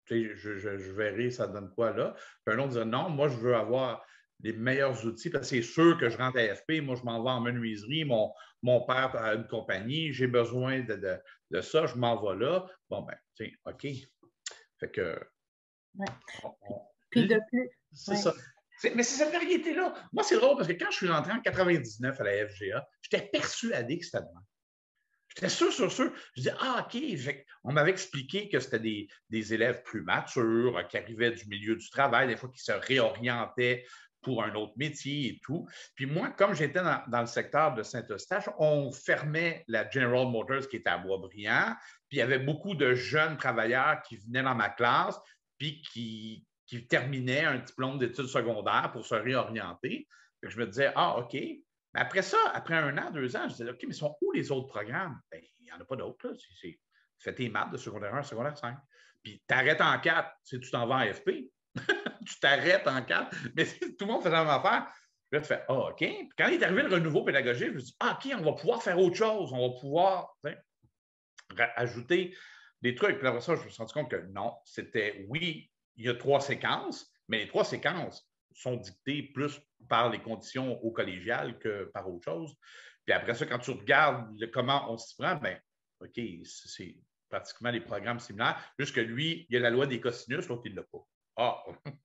je verrai ça donne quoi là. Puis un autre dirait non, moi, je veux avoir les meilleurs outils, parce que c'est sûr que je rentre à FP, moi, je m'en vais en menuiserie, mon père a une compagnie, j'ai besoin de ça, je m'en vais là. Bon, ben, OK. Fait que... Ouais. Puis de plus... C'est ça. Mais c'est cette variété-là. Moi, c'est drôle parce que quand je suis rentré en 99 à la FGA, j'étais persuadé que c'était demain. J'étais sûr. Je disais, OK. On m'avait expliqué que c'était des élèves plus matures, qui arrivaient du milieu du travail, des fois qui se réorientaient pour un autre métier et tout. Puis moi, comme j'étais dans le secteur de Saint-Eustache, on fermait la General Motors qui était à Boisbriand. Puis il y avait beaucoup de jeunes travailleurs qui venaient dans ma classe. puis qui terminaient un diplôme d'études secondaires pour se réorienter. Je me disais, ah, OK. Mais après ça, après 1 an, 2 ans, je disais, OK, mais sont où les autres programmes? Bien, il n'y en a pas d'autres. Fais tes maths de secondaire 1 secondaire 5. Puis t'arrêtes en 4, tu t'en vas en FP. Tu t'arrêtes en 4, mais tout le monde fait la même affaire. Puis là, tu fais, ah, OK. Puis quand il est arrivé le renouveau pédagogique, je me dis, ah, OK, on va pouvoir faire autre chose. On va pouvoir ajouter des trucs. Puis après ça, je me suis rendu compte que non, c'était, oui, il y a 3 séquences, mais les 3 séquences sont dictées plus par les conditions au collégial que par autre chose. Puis après ça, quand tu regardes comment on s'y prend, bien, OK, c'est pratiquement des programmes similaires, juste que lui, il y a la loi des cosinus, l'autre, il ne l'a pas. Ah!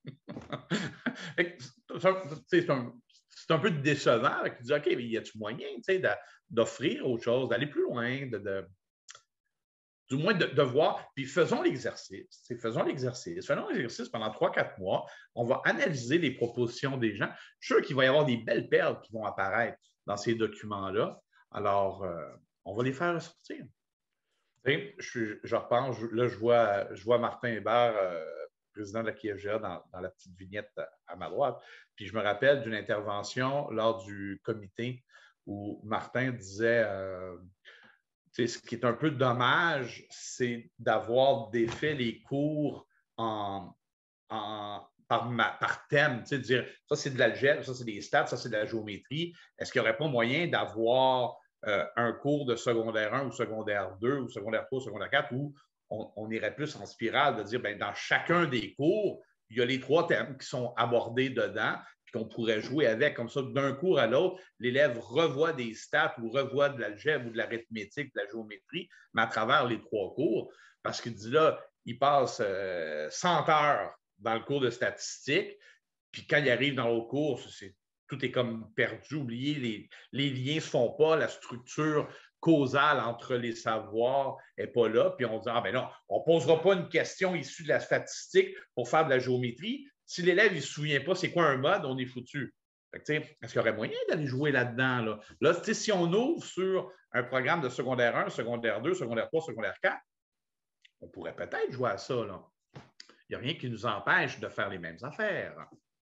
C'est un peu décevant. Tu dis, OK, mais y a-tu moyen d'offrir autre chose, d'aller plus loin, du moins de voir, puis faisons l'exercice. Faisons l'exercice pendant 3-4 mois. On va analyser les propositions des gens. Je suis sûr qu'il va y avoir des belles perles qui vont apparaître dans ces documents-là. Alors, on va les faire ressortir. Je repense, là, je vois Martin Hébert, président de la QFGA, dans la petite vignette à ma droite. Puis je me rappelle d'une intervention lors du comité où Martin disait... ce qui est un peu dommage, c'est d'avoir défait les cours par thème. De dire, ça, c'est de l'algèbre, ça, c'est des stats, ça, c'est de la géométrie. Est-ce qu'il n'y aurait pas moyen d'avoir un cours de secondaire 1 ou secondaire 2 ou secondaire 3 ou secondaire 4 où on irait plus en spirale de dire, bien, dans chacun des cours, il y a les 3 thèmes qui sont abordés dedans, puis qu'on pourrait jouer avec. Comme ça, d'un cours à l'autre, l'élève revoit des stats ou revoit de l'algèbre ou de l'arithmétique, de la géométrie, mais à travers les 3 cours. Parce qu'il dit là, il passe 100 heures dans le cours de statistique, puis quand il arrive dans l'autre cours, tout est comme perdu, oublié, les liens ne se font pas, la structure causale entre les savoirs n'est pas là, puis on dit, ah ben non, on ne posera pas une question issue de la statistique pour faire de la géométrie. Si l'élève ne se souvient pas c'est quoi un mode, on est foutu. Est-ce qu'il y aurait moyen d'aller jouer là-dedans? Là, si on ouvre sur un programme de secondaire 1, secondaire 2, secondaire 3, secondaire 4, on pourrait peut-être jouer à ça. Là. Il n'y a rien qui nous empêche de faire les mêmes affaires.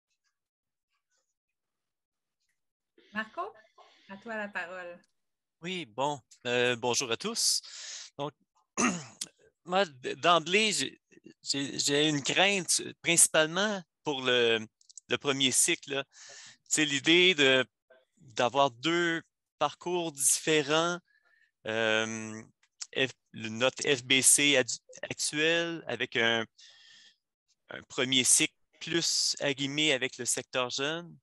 Marco, à toi la parole. Oui, bon, bonjour à tous. Donc, moi, d'emblée, j'ai une crainte, principalement pour le premier cycle. C'est l'idée d'avoir 2 parcours différents, notre FBC actuel avec un premier cycle plus aguimé avec le secteur jeune.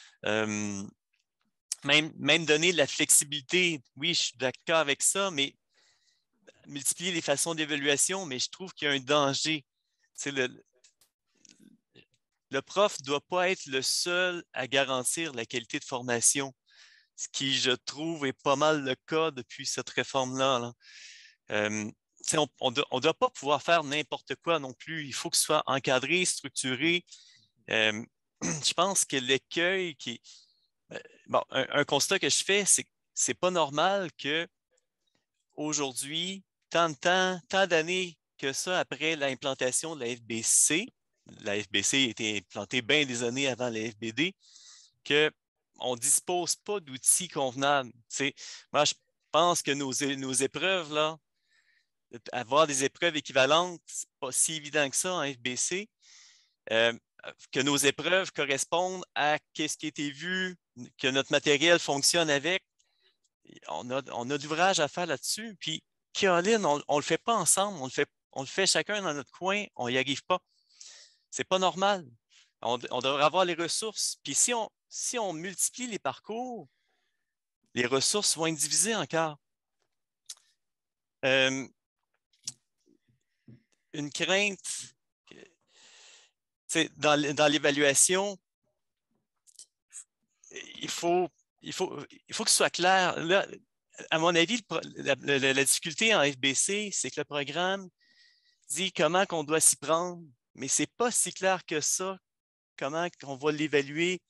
Même donner de la flexibilité, oui, je suis d'accord avec ça, mais multiplier les façons d'évaluation, mais je trouve qu'il y a un danger. Le prof ne doit pas être le seul à garantir la qualité de formation, ce qui, je trouve, est pas mal le cas depuis cette réforme-là. On ne doit pas pouvoir faire n'importe quoi non plus. Il faut que ce soit encadré, structuré. Je pense que l'écueil qui... Bon, un constat que je fais, c'est que ce n'est pas normal qu'aujourd'hui, tant d'années que ça après l'implantation de la FBC a été implantée bien des années avant la FBD, qu'on ne dispose pas d'outils convenables. Moi, je pense que nos épreuves, là, avoir des épreuves équivalentes, ce n'est pas si évident que ça en FBC. Que nos épreuves correspondent à ce qui a été vu, que notre matériel fonctionne avec. On a de l'ouvrage à faire là-dessus. Puis, Caroline, on ne le fait pas ensemble, on le fait chacun dans notre coin, on n'y arrive pas. Ce n'est pas normal. On devrait avoir les ressources. Puis, si on multiplie les parcours, les ressources vont être divisées encore. Une crainte... Dans l'évaluation, il faut que ce soit clair. Là, à mon avis, la difficulté en FBC, c'est que le programme dit comment on doit s'y prendre, mais ce n'est pas si clair que ça, comment on va l'évaluer.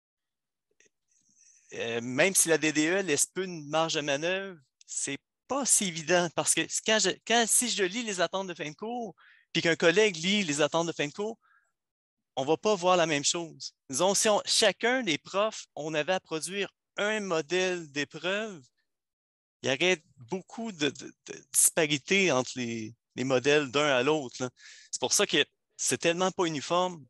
Même si la DDE laisse peu de marge de manœuvre, ce n'est pas si évident parce que si je lis les attentes de fin de cours, puis qu'un collègue lit les attentes de fin de cours, on ne va pas voir la même chose. Disons, si chacun des profs, on avait à produire un modèle d'épreuve, il y aurait beaucoup de disparités entre les modèles d'un à l'autre, là. C'est pour ça que c'est tellement pas uniforme.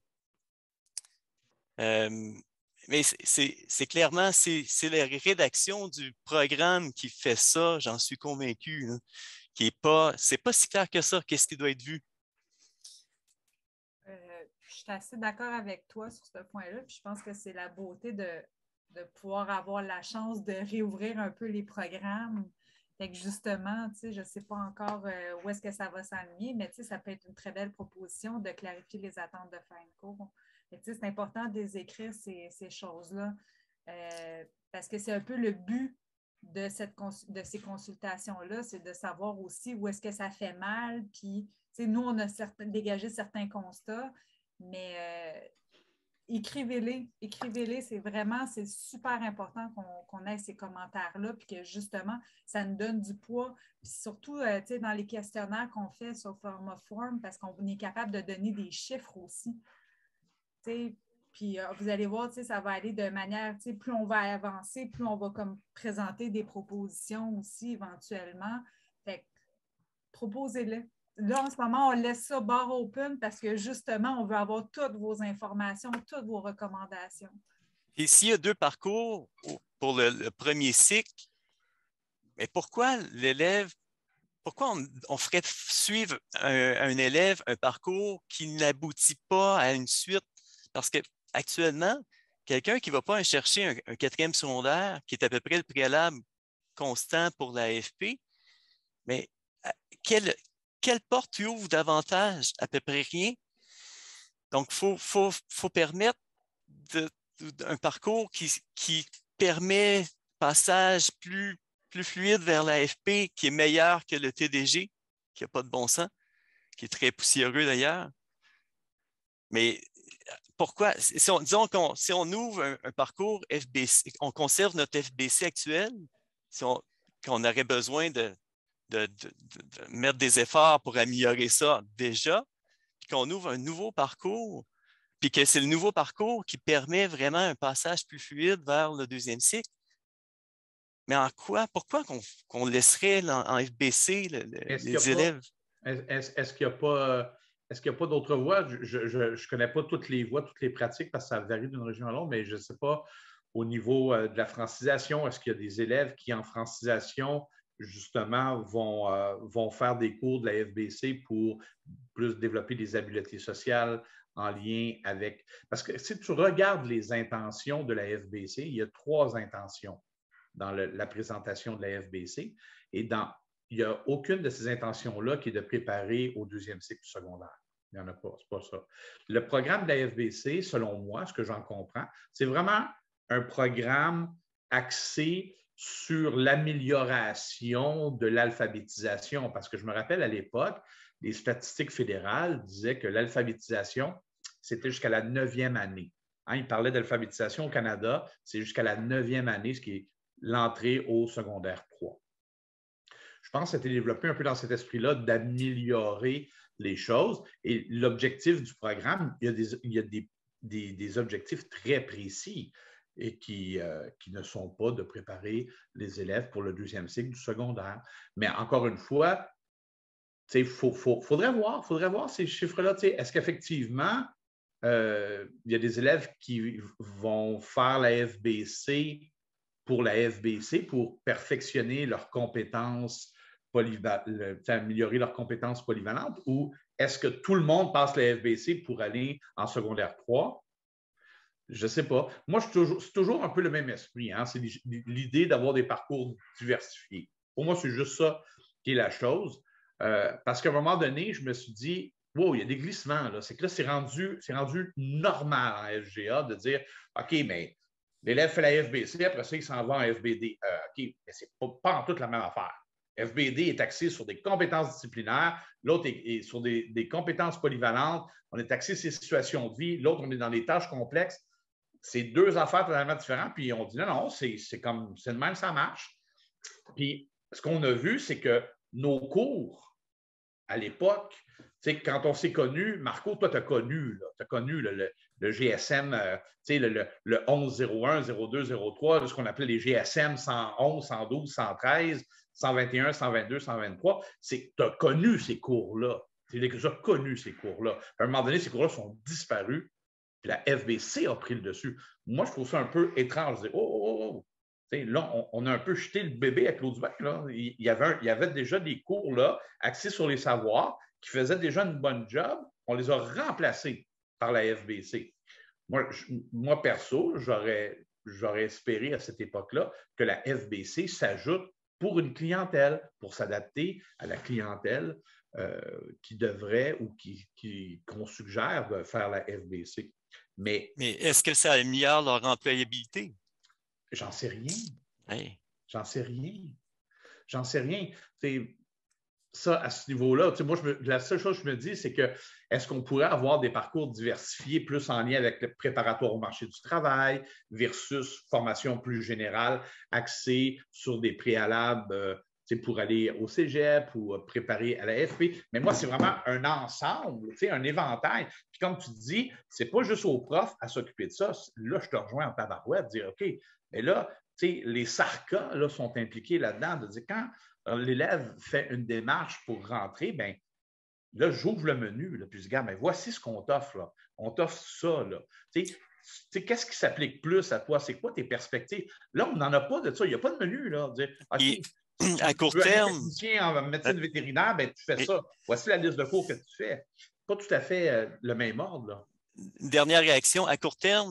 Mais c'est clairement, c'est la rédaction du programme qui fait ça, j'en suis convaincu, là, c'est pas si clair que ça, qu'est-ce qui doit être vu. Je suis assez d'accord avec toi sur ce point-là, puis je pense que c'est la beauté de pouvoir avoir la chance de réouvrir un peu les programmes. Fait que justement, tu sais, je ne sais pas encore où est-ce que ça va s'aligner, mais tu sais, ça peut être une très belle proposition de clarifier les attentes de fin de cours. Fait que, tu sais, c'est important de les écrire ces choses-là parce que c'est un peu le but de ces consultations-là, c'est de savoir aussi où est-ce que ça fait mal, puis tu sais, nous, on a dégagé certains constats, mais écrivez-les, c'est super important qu'on ait ces commentaires-là, puis que justement, ça nous donne du poids. Puis surtout, tu sais, dans les questionnaires qu'on fait sur Forma Form, parce qu'on est capable de donner des chiffres aussi. Tu sais, puis vous allez voir, tu sais, ça va aller de manière, tu sais, plus on va avancer, plus on va comme présenter des propositions aussi éventuellement. Fait que proposez-les. Là, en ce moment, on laisse ça bar open parce que justement, on veut avoir toutes vos informations, toutes vos recommandations. Et s'il y a 2 parcours pour le premier cycle, mais pourquoi on ferait suivre un élève un parcours qui n'aboutit pas à une suite? Parce qu'actuellement, quelqu'un qui ne va pas chercher un 4e secondaire, qui est à peu près le préalable constant pour l'AFP, mais quelle porte tu ouvres davantage? À peu près rien. Donc, il faut permettre un parcours qui permet passage plus fluide vers l'AFP, qui est meilleur que le TDG, qui n'a pas de bon sens, qui est très poussiéreux d'ailleurs. Mais pourquoi? Disons si on ouvre un parcours FBC, on conserve notre FBC actuel, qu'on aurait besoin de mettre des efforts pour améliorer ça déjà, puis qu'on ouvre un nouveau parcours, puis que c'est le nouveau parcours qui permet vraiment un passage plus fluide vers le 2e cycle. Mais pourquoi qu'on laisserait en FBC les élèves? Est-ce qu'il n'y a pas d'autres voies? Je ne connais pas toutes les voies, toutes les pratiques, parce que ça varie d'une région à l'autre, mais je ne sais pas, au niveau de la francisation, est-ce qu'il y a des élèves qui, en francisation, justement, vont faire des cours de la FBC pour plus développer des habiletés sociales en lien avec... Parce que si tu regardes les intentions de la FBC, il y a 3 intentions dans la présentation de la FBC, et il n'y a aucune de ces intentions-là qui est de préparer au 2e cycle du secondaire. Il n'y en a pas, c'est pas ça. Le programme de la FBC, selon moi, ce que j'en comprends, c'est vraiment un programme axé sur l'amélioration de l'alphabétisation, parce que je me rappelle à l'époque, les statistiques fédérales disaient que l'alphabétisation, c'était jusqu'à la 9e année. Hein, ils parlaient d'alphabétisation au Canada, c'est jusqu'à la 9e année, ce qui est l'entrée au secondaire 3. Je pense que ça a été développé un peu dans cet esprit-là d'améliorer les choses. Et l'objectif du programme, il y a des objectifs très précis et qui ne sont pas de préparer les élèves pour le 2e cycle du secondaire. Mais encore une fois, il faudrait voir ces chiffres-là. Est-ce qu'effectivement, il y a des élèves qui vont faire la FBC pour la FBC pour perfectionner leurs compétences améliorer leurs compétences polyvalentes, ou est-ce que tout le monde passe la FBC pour aller en secondaire 3? Je ne sais pas. Moi, c'est toujours un peu le même esprit. Hein? C'est l'idée d'avoir des parcours diversifiés. Pour moi, c'est juste ça qui est la chose. Parce qu'à un moment donné, je me suis dit, wow, il y a des glissements. Là. C'est que là, c'est rendu normal en SGA de dire, OK, mais l'élève fait la FBC, après ça, il s'en va en FBD. OK, mais ce n'est pas en toute la même affaire. FBD est axé sur des compétences disciplinaires, l'autre est sur des compétences polyvalentes, on est axé sur les situations de vie, l'autre, on est dans les tâches complexes. C'est 2 affaires totalement différentes, puis on dit non, c'est de même, ça marche. Puis ce qu'on a vu, c'est que nos cours, à l'époque, sais, quand on s'est connus, Marco, toi, tu as connu le GSM, le 1101, 02, 03, ce qu'on appelait les GSM 111, 112, 113, 121, 122, 123. Tu as connu ces cours-là. Tu as connu ces cours-là. À un moment donné, ces cours-là sont disparus, puis la FBC a pris le dessus. Moi, je trouve ça un peu étrange. Je dis, oh. Là, on a un peu jeté le bébé avec l'eau du bain. Là. Il y avait déjà des cours là, axés sur les savoirs qui faisaient déjà une bonne job. On les a remplacés par la FBC. Moi perso, j'aurais espéré à cette époque-là que la FBC s'ajoute pour une clientèle, pour s'adapter à la clientèle qui devrait ou qu'on suggère de faire la FBC. Mais est-ce que ça améliore leur employabilité? J'en sais rien. Hey. J'en sais rien. Ça, à ce niveau-là, moi, la seule chose que je me dis, c'est que est-ce qu'on pourrait avoir des parcours diversifiés plus en lien avec le préparatoire au marché du travail versus formation plus générale axée sur des préalables pour aller au cégep ou préparer à la FP. Mais moi, c'est vraiment un ensemble, un éventail. Puis comme tu dis, c'est pas juste aux profs à s'occuper de ça. Là, je te rejoins en tabarouette, dire OK, mais là, les SARCA là, sont impliqués là-dedans, de dire quand l'élève fait une démarche pour rentrer, bien, là, j'ouvre le menu, là, puis je dis, regarde, mais voici ce qu'on t'offre, là. On t'offre ça, là. Qu'est-ce qui s'applique plus à toi? C'est quoi tes perspectives? Là, on n'en a pas de ça. Il n'y a pas de menu, là. Dire, okay, à court terme. En médecine vétérinaire, ben, tu fais ça. Voici la liste de cours que tu fais. Pas tout à fait le même ordre, là. Dernière réaction, à court terme,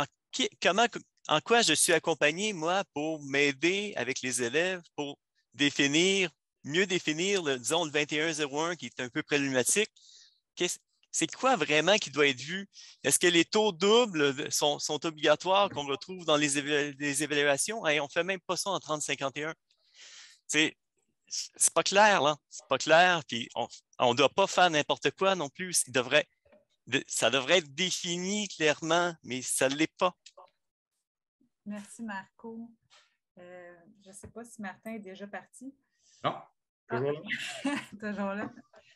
en quoi je suis accompagné, moi, pour m'aider avec les élèves, pour mieux définir, disons, le 2101 qui est un peu problématique. C'est quoi vraiment qui doit être vu? Est-ce que les taux doubles sont obligatoires qu'on retrouve dans les évaluations? Hey, on ne fait même pas ça en 3051. C'est pas clair, là. C'est pas clair. Puis on ne doit pas faire n'importe quoi non plus. Ça devrait être défini clairement, mais ça ne l'est pas. Merci, Marco. Je ne sais pas si Martin est déjà parti. Non, toujours là. Toujours là.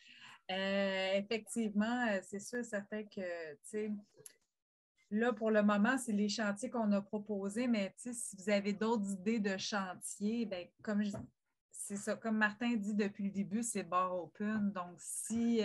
Effectivement, c'est sûr et certain que, tu sais, là, pour le moment, c'est les chantiers qu'on a proposés, mais si vous avez d'autres idées de chantiers, bien, c'est ça, comme Martin dit depuis le début, c'est bar open. Donc, si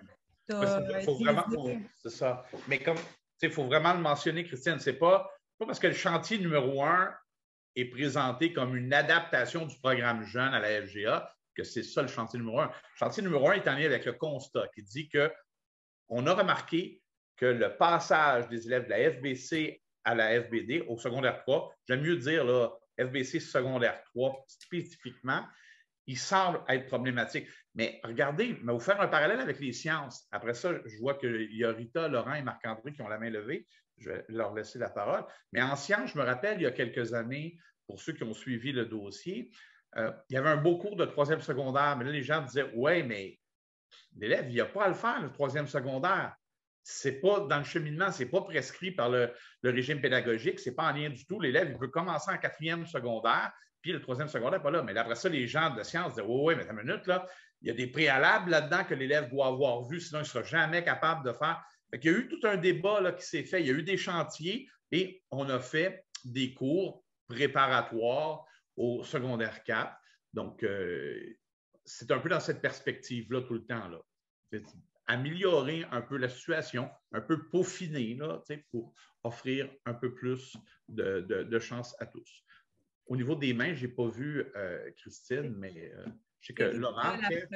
c'est ça. Mais comme, il faut vraiment le mentionner, Christiane, c'est pas parce que le chantier numéro 1 est présenté comme une adaptation du programme jeune à la FGA que c'est ça le chantier numéro 1. Le chantier numéro 1 est en lien avec le constat qui dit qu'on a remarqué que le passage des élèves de la FBC à la FBD au secondaire 3, j'aime mieux dire là, FBC secondaire 3 spécifiquement, il semble être problématique. Mais regardez, je vais vous faire un parallèle avec les sciences. Après ça, je vois qu'il y a Rita, Laurent et Marc-André qui ont la main levée. Je vais leur laisser la parole. Mais en sciences, je me rappelle, il y a quelques années, pour ceux qui ont suivi le dossier, il y avait un beau cours de troisième secondaire, mais là, les gens disaient, ouais, mais l'élève, il n'y a pas à le faire, le troisième secondaire. C'est pas dans le cheminement, c'est pas prescrit par le régime pédagogique, c'est pas en lien du tout. L'élève, il peut commencer en quatrième secondaire, puis le troisième secondaire n'est pas là. Mais après ça, les gens de sciences disaient, ouais, mais attends une minute, là, il y a des préalables là-dedans que l'élève doit avoir vu, sinon il ne sera jamais capable de faire. Il y a eu tout un débat là, qui s'est fait. Il y a eu des chantiers et on a fait des cours préparatoires au secondaire 4. Donc, c'est un peu dans cette perspective-là tout le temps. Là. Améliorer un peu la situation, un peu peaufiner là, pour offrir un peu plus de chance à tous. Au niveau des mains, je n'ai pas vu Christine, mais je sais que Laurent,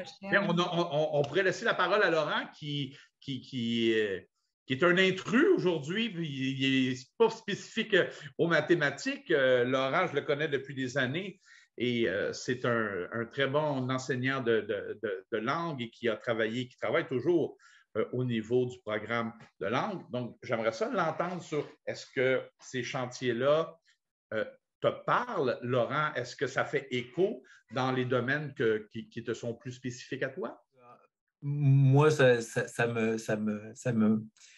on pourrait laisser la parole à Laurent qui est un intrus aujourd'hui. Il n'est pas spécifique aux mathématiques. Laurent, je le connais depuis des années et c'est un très bon enseignant de langue et qui travaille toujours au niveau du programme de langue. Donc, j'aimerais ça l'entendre sur est-ce que ces chantiers-là te parlent, Laurent? Est-ce que ça fait écho dans les domaines qui te sont plus spécifiques à toi? Moi, ça me...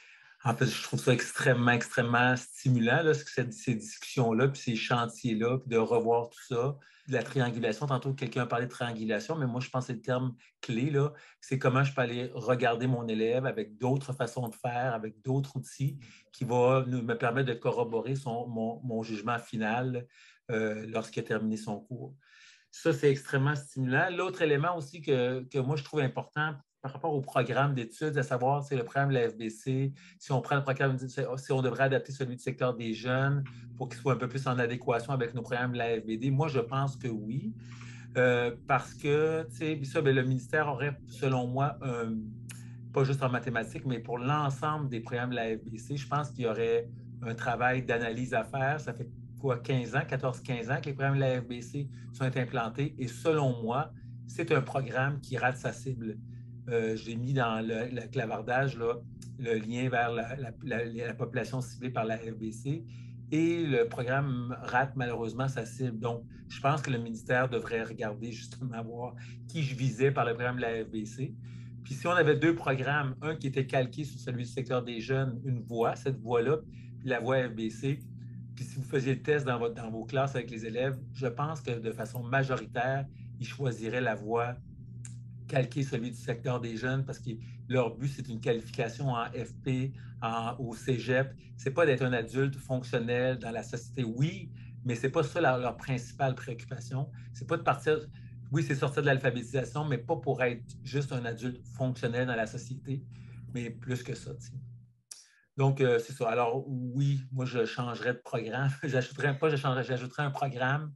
En fait, je trouve ça extrêmement, extrêmement stimulant, là, ces discussions-là, puis ces chantiers-là, puis de revoir tout ça. De la triangulation, tantôt quelqu'un a parlé de triangulation, mais moi, je pense que c'est le terme clé, là. C'est comment je peux aller regarder mon élève avec d'autres façons de faire, avec d'autres outils qui vont me permettre de corroborer mon jugement final lorsqu'il a terminé son cours. Ça, c'est extrêmement stimulant. L'autre élément aussi que moi, je trouve important par rapport au programme d'études, à savoir, c'est le programme de la FBC, si on prend le programme, si on devrait adapter celui du secteur des jeunes pour qu'il soit un peu plus en adéquation avec nos programmes de la FBD, moi, je pense que oui. Parce que, tu sais, ça, le ministère aurait, selon moi, pas juste en mathématiques, mais pour l'ensemble des programmes de la FBC, je pense qu'il y aurait un travail d'analyse à faire. Ça fait quoi, 15 ans, 14-15 ans que les programmes de la FBC sont implantés. Et selon moi, c'est un programme qui rate sa cible. J'ai mis dans le clavardage là, le lien vers la population ciblée par la FBC et le programme rate malheureusement sa cible. Donc, je pense que le ministère devrait regarder justement voir qui je visais par le programme de la FBC. Puis si on avait deux programmes, un qui était calqué sur celui du secteur des jeunes, une voie, cette voie-là, puis la voie FBC, puis si vous faisiez le test dans vos classes avec les élèves, je pense que de façon majoritaire, ils choisiraient la voie calquer celui du secteur des jeunes parce que leur but, c'est une qualification en FP, au cégep. Ce n'est pas d'être un adulte fonctionnel dans la société, oui, mais ce n'est pas ça leur principale préoccupation. C'est pas de partir, oui, c'est sortir de l'alphabétisation, mais pas pour être juste un adulte fonctionnel dans la société, mais plus que ça. T'sais. Donc, c'est ça. Alors, oui, moi, je changerais de programme. J'ajouterais un programme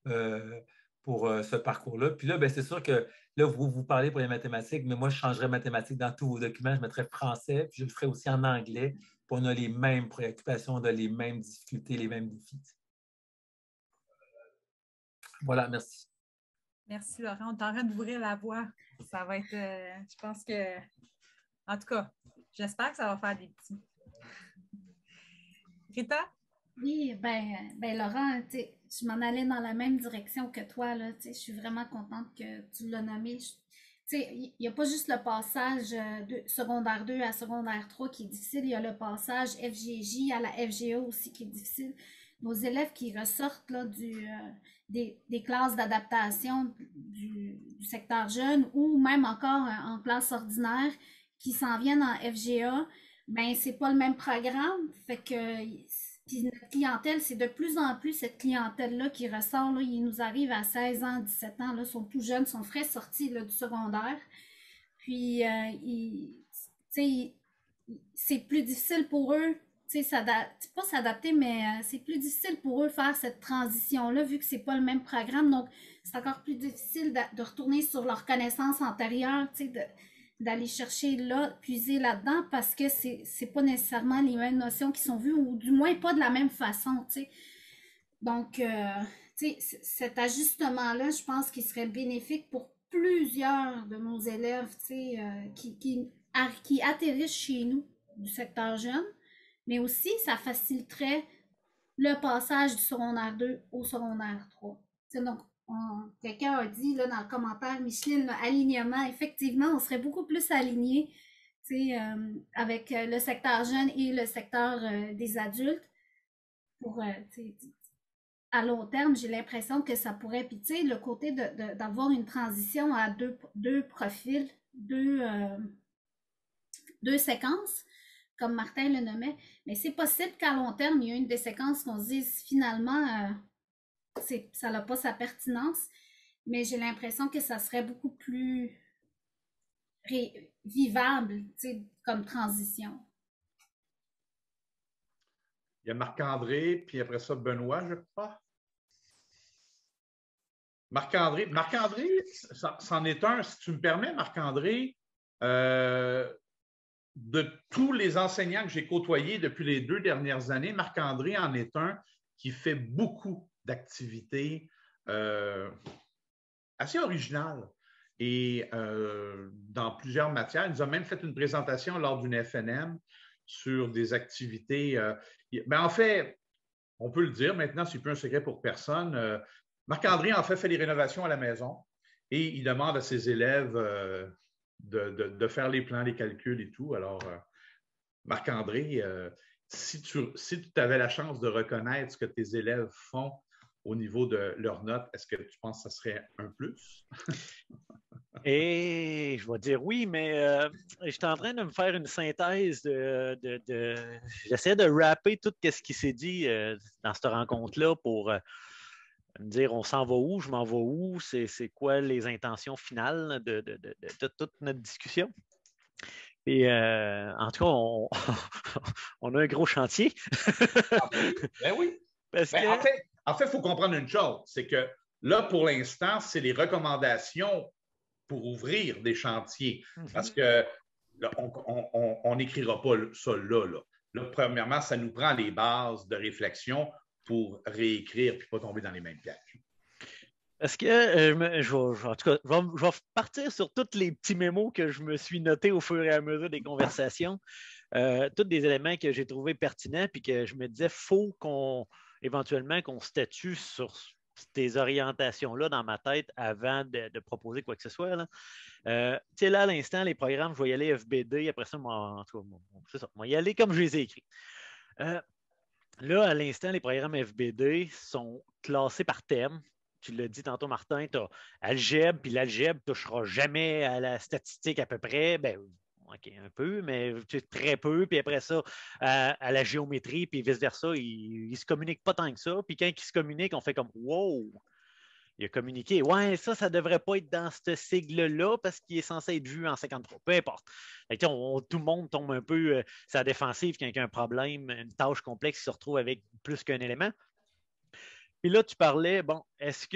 pour ce parcours-là. Puis là, bien, c'est sûr que là, vous parlez pour les mathématiques, mais moi, je changerais mathématiques dans tous vos documents. Je mettrais français, puis je le ferais aussi en anglais. Puis on a les mêmes préoccupations, on a les mêmes difficultés, les mêmes défis. Voilà, merci. Merci, Laurent. On est en train d'ouvrir la voie. Ça va être, je pense que, en tout cas, j'espère que ça va faire des petits. Rita? Oui, ben Laurent, je m'en allais dans la même direction que toi. Là, je suis vraiment contente que tu l'as nommé. Il n'y a pas juste le passage de secondaire 2 à secondaire 3 qui est difficile, il y a le passage FGJ à la FGA aussi qui est difficile. Nos élèves qui ressortent là, des classes d'adaptation du secteur jeune ou même encore en classe ordinaire qui s'en viennent en FGA, ben c'est pas le même programme. Fait que puis notre clientèle, c'est de plus en plus cette clientèle-là qui ressort. Là, ils nous arrivent à 16 ans, 17 ans, là, sont tout jeunes, sont frais sortis là, du secondaire. Puis, c'est plus difficile pour eux, pas s'adapter, mais c'est plus difficile pour eux faire cette transition-là, vu que c'est pas le même programme. Donc, c'est encore plus difficile de retourner sur leurs connaissances antérieures, d'aller chercher là, puiser là-dedans parce que c'est pas nécessairement les mêmes notions qui sont vues ou du moins pas de la même façon, t'sais. Donc, cet ajustement-là, je pense qu'il serait bénéfique pour plusieurs de nos élèves, qui atterrissent chez nous du secteur jeune, mais aussi ça faciliterait le passage du secondaire 2 au secondaire 3. Donc, quelqu'un a dit là, dans le commentaire, Micheline, alignement, effectivement, on serait beaucoup plus alignés avec le secteur jeune et le secteur des adultes. Pour, à long terme, j'ai l'impression que ça pourrait, puis le côté d'avoir une transition à deux profils, deux séquences, comme Martin le nommait, mais c'est possible qu'à long terme, il y ait une des séquences qu'on se dise finalement... ça n'a pas sa pertinence, mais j'ai l'impression que ça serait beaucoup plus vivable comme transition. Il y a Marc-André, puis après ça, Benoît, je crois. Marc-André, c'en est un, si tu me permets, Marc-André, de tous les enseignants que j'ai côtoyés depuis les 2 dernières années, Marc-André en est un qui fait beaucoup d'activités assez originales et dans plusieurs matières. Il nous a même fait une présentation lors d'une FNM sur des activités. En fait, on peut le dire maintenant, c'est plus un secret pour personne. Marc-André, en fait les rénovations à la maison et il demande à ses élèves de faire les plans, les calculs et tout. Alors, Marc-André, si tu avais la chance de reconnaître ce que tes élèves font au niveau de leurs notes, est-ce que tu penses que ça serait un plus? Et je vais dire oui, mais j'étais en train de me faire une synthèse J'essaie de rapper tout ce qui s'est dit dans cette rencontre-là pour me dire on s'en va où, je m'en vais où, c'est quoi les intentions finales de toute notre discussion. Et en tout cas, on a un gros chantier. Ben oui. Parce que... En fait, il faut comprendre une chose, c'est que là, pour l'instant, c'est les recommandations pour ouvrir des chantiers. Parce que là, on n'écrira pas ça là. Là, premièrement, ça nous prend les bases de réflexion pour réécrire et ne pas tomber dans les mêmes pièges. Parce que en tout cas, je vais partir sur tous les petits mémos que je me suis notés au fur et à mesure des conversations. Tous des éléments que j'ai trouvés pertinents puis que je me disais, il faut éventuellement qu'on statue sur ces orientations-là dans ma tête avant de proposer quoi que ce soit. Là, là à l'instant, les programmes, je vais y aller FBD. Après ça, en tout cas, c'est ça. Je vais y aller comme je les ai écrits. Là, à l'instant, les programmes FBD sont classés par thème. Tu l'as dit tantôt, Martin, tu as algèbre, puis l'algèbre ne touchera jamais à la statistique à peu près. Ben, OK, un peu, mais très peu. Puis après ça, à la géométrie, puis vice-versa, ils ne se communiquent pas tant que ça. Puis quand ils se communiquent, on fait comme « Wow! » Il a communiqué. Ouais, ça ne devrait pas être dans ce sigle-là parce qu'il est censé être vu en 53. Peu importe. Tout le monde tombe un peu sur la défensive quand il y a un problème, une tâche complexe qui se retrouve avec plus qu'un élément. Puis là, tu parlais, bon, est-ce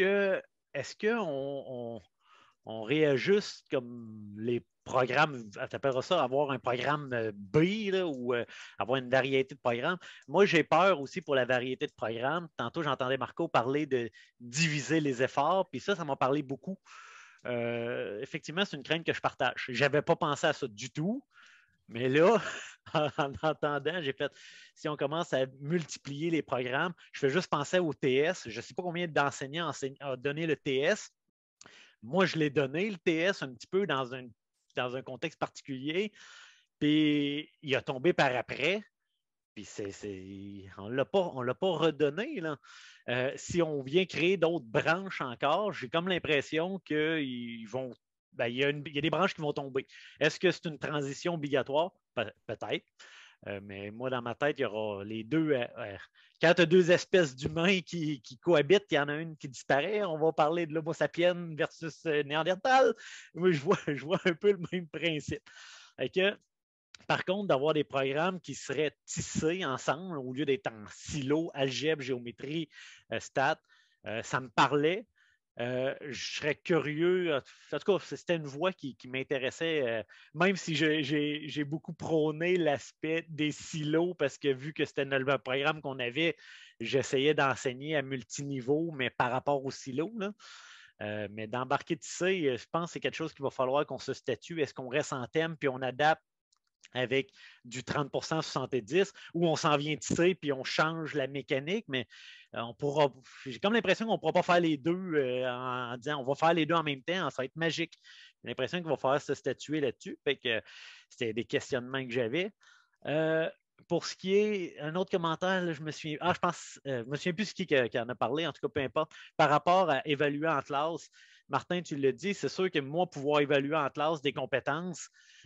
qu'on réajuste comme les programmes, tu appelleras ça avoir un programme B là, ou avoir une variété de programmes. Moi, j'ai peur aussi pour la variété de programmes. Tantôt, j'entendais Marco parler de diviser les efforts, puis ça m'a parlé beaucoup. Effectivement, c'est une crainte que je partage. Je n'avais pas pensé à ça du tout, mais là, en entendant, j'ai fait, si on commence à multiplier les programmes, je fais juste penser au TS. Je ne sais pas combien d'enseignants ont donné le TS. Moi, je l'ai donné, le TS, un petit peu dans un contexte particulier, puis il a tombé par après, puis on ne l'a pas redonné. Là. Si on vient créer d'autres branches encore, j'ai comme l'impression qu'ils vont... Ben, il y a des branches qui vont tomber. Est-ce que c'est une transition obligatoire? Peut-être. Mais moi, dans ma tête, il y aura les deux. Quand tu as deux espèces d'humains qui cohabitent, il y en a une qui disparaît. On va parler de l'Homo sapiens versus Néandertal. Moi, je vois un peu le même principe. Par contre, d'avoir des programmes qui seraient tissés ensemble au lieu d'être en silo, algèbre, géométrie, stats, ça me parlait. Je serais curieux. En tout cas, c'était une voie qui m'intéressait, même si j'ai beaucoup prôné l'aspect des silos parce que vu que c'était le programme qu'on avait, j'essayais d'enseigner à multiniveau, mais par rapport aux silos. Là. Mais d'embarquer tissé, je pense que c'est quelque chose qu'il va falloir qu'on se statue. Est-ce qu'on reste en thème puis on adapte avec du 30% 70 ou on s'en vient tisser puis on change la mécanique, mais j'ai comme l'impression qu'on ne pourra pas faire les deux en disant on va faire les deux en même temps, ça va être magique. J'ai l'impression qu'il va falloir se statuer là-dessus. Fait que c'était des questionnements que j'avais. Pour ce qui est un autre commentaire, là, je me souviens plus qui en a parlé, en tout cas, peu importe, par rapport à évaluer en classe. Martin, tu l'as dit, c'est sûr que moi, pouvoir évaluer en classe des compétences,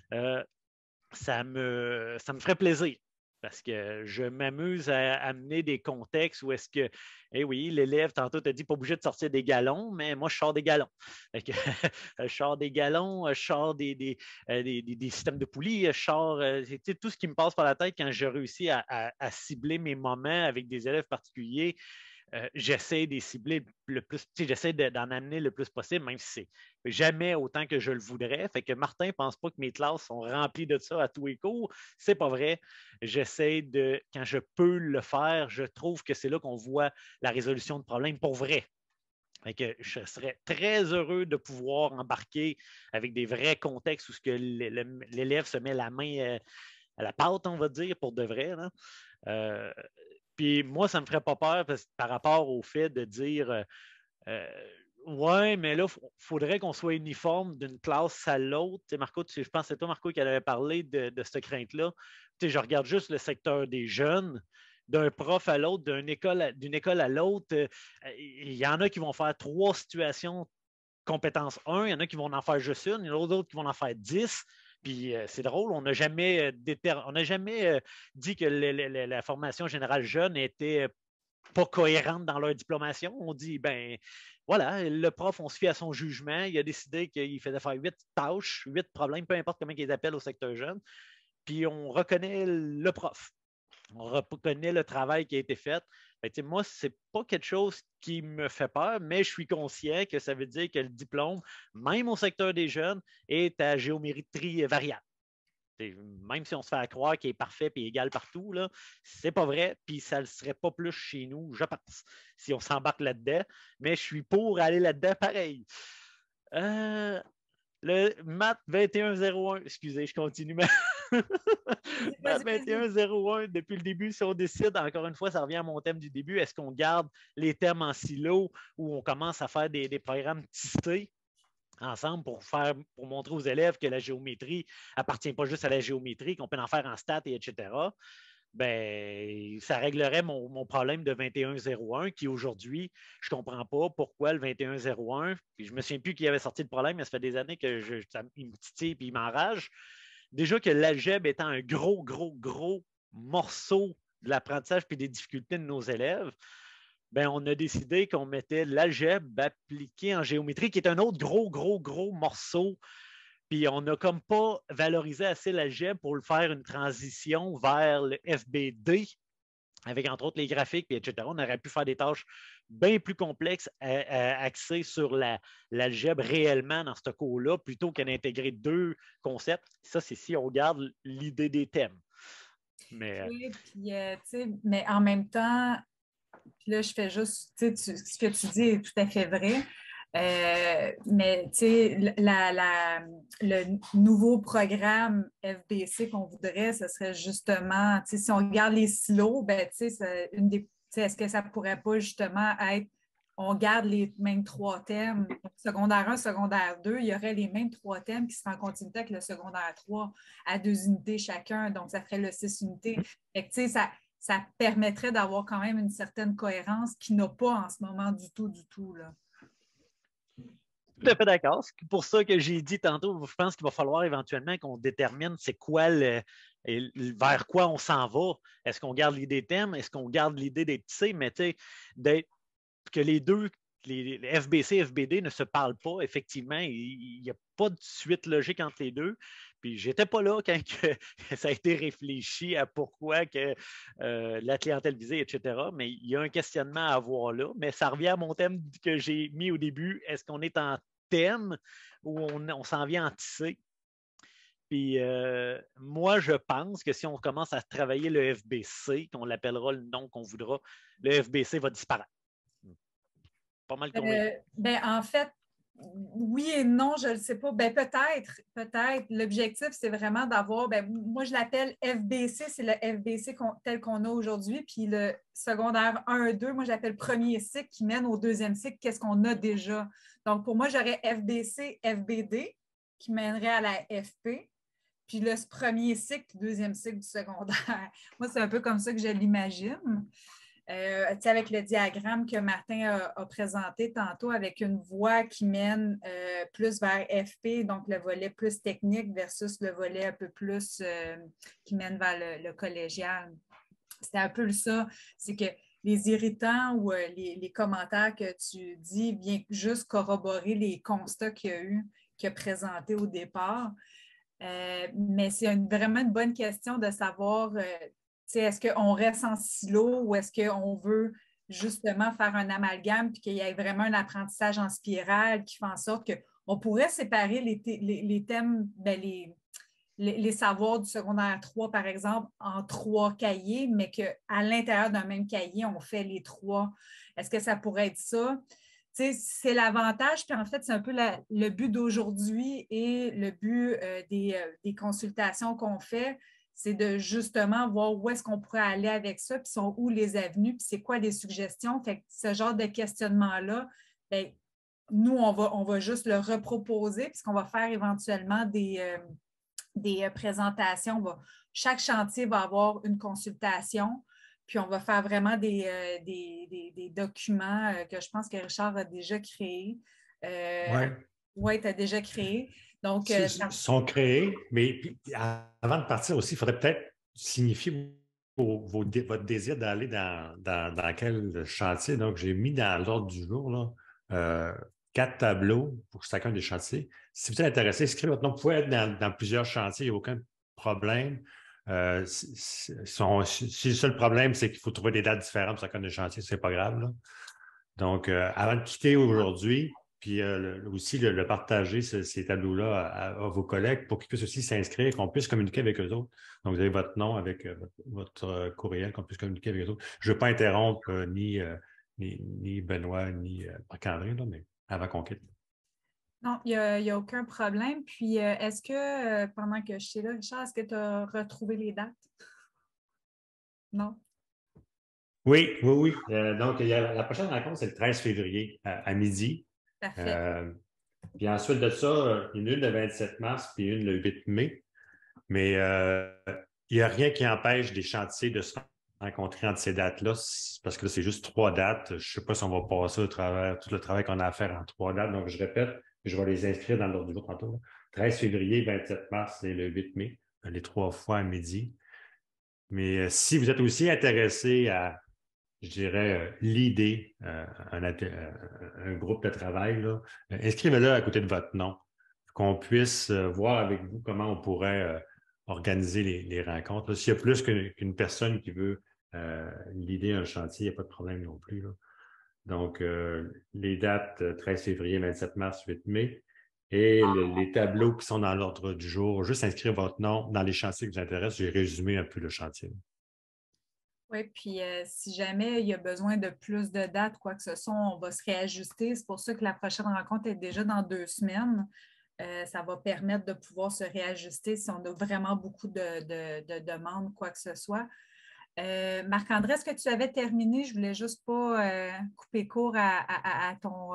ça me ferait plaisir parce que je m'amuse à amener des contextes où est-ce que, oui, l'élève, tantôt, t'a dit pas obligé de sortir des galons, mais moi, je sors des galons. Je sors des galons, je sors des systèmes de poulies, je sors tout ce qui me passe par la tête quand je réussis à cibler mes moments avec des élèves particuliers. J'essaie de cibler le plus, j'essaie d'en amener le plus possible, même si c'est jamais autant que je le voudrais. Fait que Martin ne pense pas que mes classes sont remplies de ça à tous les cours. C'est pas vrai. J'essaie de, quand je peux le faire, je trouve que c'est là qu'on voit la résolution de problèmes pour vrai. Fait que je serais très heureux de pouvoir embarquer avec des vrais contextes où ce que l'élève se met la main à la pâte, on va dire, pour de vrai. Puis moi, ça ne me ferait pas peur par rapport au fait de dire Oui, mais là, il faudrait qu'on soit uniforme d'une classe à l'autre. Tu sais, Marco, je pense que c'est toi, Marco, qui avait parlé de cette crainte-là. Tu sais, je regarde juste le secteur des jeunes, d'un prof à l'autre, d'une école à l'autre. Il y en a qui vont faire 3 situations compétence 1, il y en a qui vont en faire juste une, il y en a d'autres qui vont en faire 10. Puis c'est drôle, on n'a jamais, dit que la formation générale jeune était pas cohérente dans leur diplomation. On dit, ben voilà, le prof, on se fie à son jugement. Il a décidé qu'il faisait faire 8 tâches, 8 problèmes, peu importe comment ils appellent au secteur jeune. Puis on reconnaît le prof. On reconnaît le travail qui a été fait. Ben, moi, ce n'est pas quelque chose qui me fait peur, mais je suis conscient que ça veut dire que le diplôme, même au secteur des jeunes, est à géométrie variable. Même si on se fait croire qu'il est parfait et égal partout, ce n'est pas vrai, puis ça ne le serait pas plus chez nous, je pense, si on s'embarque là-dedans. Mais je suis pour aller là-dedans pareil. Le Math 2101, excusez, je continue. Math 2101, depuis le début, si on décide, encore une fois, ça revient à mon thème du début, est-ce qu'on garde les thèmes en silo ou on commence à faire des programmes tistés ensemble pour montrer aux élèves que la géométrie appartient pas juste à la géométrie, qu'on peut en faire en stats, etc. Ben, ça réglerait mon problème de 2101 qui, aujourd'hui, je ne comprends pas pourquoi le 2101, je ne me souviens plus qui avait sorti le problème, mais ça fait des années que il me titille et il m'enrage. Déjà que l'algèbre étant un gros morceau de l'apprentissage et des difficultés de nos élèves, ben, on a décidé qu'on mettait l'algèbre appliquée en géométrie, qui est un autre gros morceau. Puis on n'a comme pas valorisé assez l'algèbre pour le faire une transition vers le FBD, avec entre autres les graphiques, puis etc. On aurait pu faire des tâches bien plus complexes axées sur l'algèbre réellement dans ce cours-là, plutôt que d'intégrer 2 concepts. Ça, c'est si on regarde l'idée des thèmes. Mais, oui, puis, mais en même temps, là, je fais juste, ce que tu dis est tout à fait vrai. Mais le nouveau programme FBC qu'on voudrait, ce serait justement, si on regarde les silos, ben, est-ce que ça ne pourrait pas justement être, on garde les mêmes 3 thèmes, secondaire 1, secondaire 2, il y aurait les mêmes 3 thèmes qui seraient en continuité avec le secondaire 3 à 2 unités chacun, donc ça ferait le 6 unités. Fait que, ça permettrait d'avoir quand même une certaine cohérence qui n'a pas en ce moment du tout, là. Tout à fait d'accord. C'est pour ça que j'ai dit tantôt, je pense qu'il va falloir éventuellement qu'on détermine c'est quoi vers quoi on s'en va. Est-ce qu'on garde l'idée thème? Est-ce qu'on garde l'idée des petits? Mais tu sais, que les deux, les FBC et FBD ne se parlent pas, effectivement, il n'y a pas de suite logique entre les deux. Puis j'étais pas là quand ça a été réfléchi à pourquoi que la clientèle visée, etc. Mais il y a un questionnement à avoir là. Mais ça revient à mon thème que j'ai mis au début. Est-ce qu'on est en thème ou on s'en vient en tissé? Puis moi, je pense que si on commence à travailler le FBC, qu'on l'appellera le nom qu'on voudra, le FBC va disparaître. Pas mal convaincu. En fait, oui et non, je ne le sais pas. Ben, peut-être. L'objectif, c'est vraiment d'avoir, moi, je l'appelle FBC, c'est le FBC tel qu'on a aujourd'hui. Puis le secondaire 1-2, moi, j'appelle premier cycle qui mène au 2e cycle, qu'est-ce qu'on a déjà. Donc, pour moi, j'aurais FBC, FBD qui mènerait à la FP. Puis le premier cycle, 2e cycle du secondaire. Moi, c'est un peu comme ça que je l'imagine. Avec le diagramme que Martin a présenté tantôt, avec une voie qui mène plus vers FP, donc le volet plus technique versus le volet un peu plus qui mène vers le collégial. C'est un peu ça. C'est que les irritants ou les commentaires que tu dis viennent juste corroborer les constats qu'il a présentés au départ. Mais c'est vraiment une bonne question de savoir est-ce qu'on reste en silo ou est-ce qu'on veut justement faire un amalgame puis qu'il y ait vraiment un apprentissage en spirale qui fait en sorte qu'on pourrait séparer les thèmes, les savoirs du secondaire 3, par exemple, en 3 cahiers, mais qu'à l'intérieur d'un même cahier, on fait les 3. Est-ce que ça pourrait être ça? C'est l'avantage, puis en fait, c'est un peu le but d'aujourd'hui et le but des consultations qu'on fait, c'est de justement voir où est-ce qu'on pourrait aller avec ça, puis sont où les avenues, puis c'est quoi les suggestions. Fait que ce genre de questionnement-là, nous, on va juste le reproposer puisqu'on va faire éventuellement des présentations. Chaque chantier va avoir une consultation, puis on va faire vraiment des documents que je pense que Richard a déjà créés. Oui, tu as déjà créé. Donc, Ils sont créés, mais avant de partir aussi, il faudrait peut-être signifier votre désir d'aller dans quel chantier. Donc, j'ai mis dans l'ordre du jour là, 4 tableaux pour chacun des chantiers. Si vous êtes intéressé, inscrivez votre nom. Vous pouvez être dans plusieurs chantiers, il n'y a aucun problème. Si le seul problème, c'est qu'il faut trouver des dates différentes pour chacun des chantiers, ce n'est pas grave. Là. Donc, avant de quitter aujourd'hui, puis aussi le partager, ces tableaux-là à vos collègues pour qu'ils puissent aussi s'inscrire, qu'on puisse communiquer avec eux autres. Donc, vous avez votre nom avec votre courriel, qu'on puisse communiquer avec eux autres. Je ne veux pas interrompre ni Benoît, ni Marc-André, mais avant qu'on quitte. Non, il n'y a aucun problème. Puis, est-ce que, pendant que je suis là, Richard, est-ce que tu as retrouvé les dates? Non? Oui. Donc, la prochaine rencontre, c'est le 13 février à midi. Parfait. Puis ensuite de ça, une le 27 mars, puis une le 8 mai. Mais il n'y a rien qui empêche des chantiers de se rencontrer entre ces dates-là, parce que là, c'est juste 3 dates. Je ne sais pas si on va passer au travers tout le travail qu'on a à faire en 3 dates. Donc, je répète, je vais les inscrire dans l'ordre du jour tantôt. 13 février, 27 mars et le 8 mai, les 3 fois à midi. Mais si vous êtes aussi intéressé à, je dirais, l'idée, un groupe de travail, là, inscrivez-le à côté de votre nom, qu'on puisse voir avec vous comment on pourrait organiser les rencontres. S'il y a plus qu'une personne qui veut l'idée un chantier, il n'y a pas de problème non plus. Là. Donc, les dates 13 février, 27 mars, 8 mai, et les tableaux qui sont dans l'ordre du jour, juste inscrire votre nom dans les chantiers qui vous intéressent. J'ai résumé un peu le chantier. Oui, puis si jamais il y a besoin de plus de dates, quoi que ce soit, on va se réajuster. C'est pour ça que la prochaine rencontre est déjà dans 2 semaines. Ça va permettre de pouvoir se réajuster si on a vraiment beaucoup de demandes, quoi que ce soit. Marc-André, est-ce que tu avais terminé? Je ne voulais juste pas couper court à ton...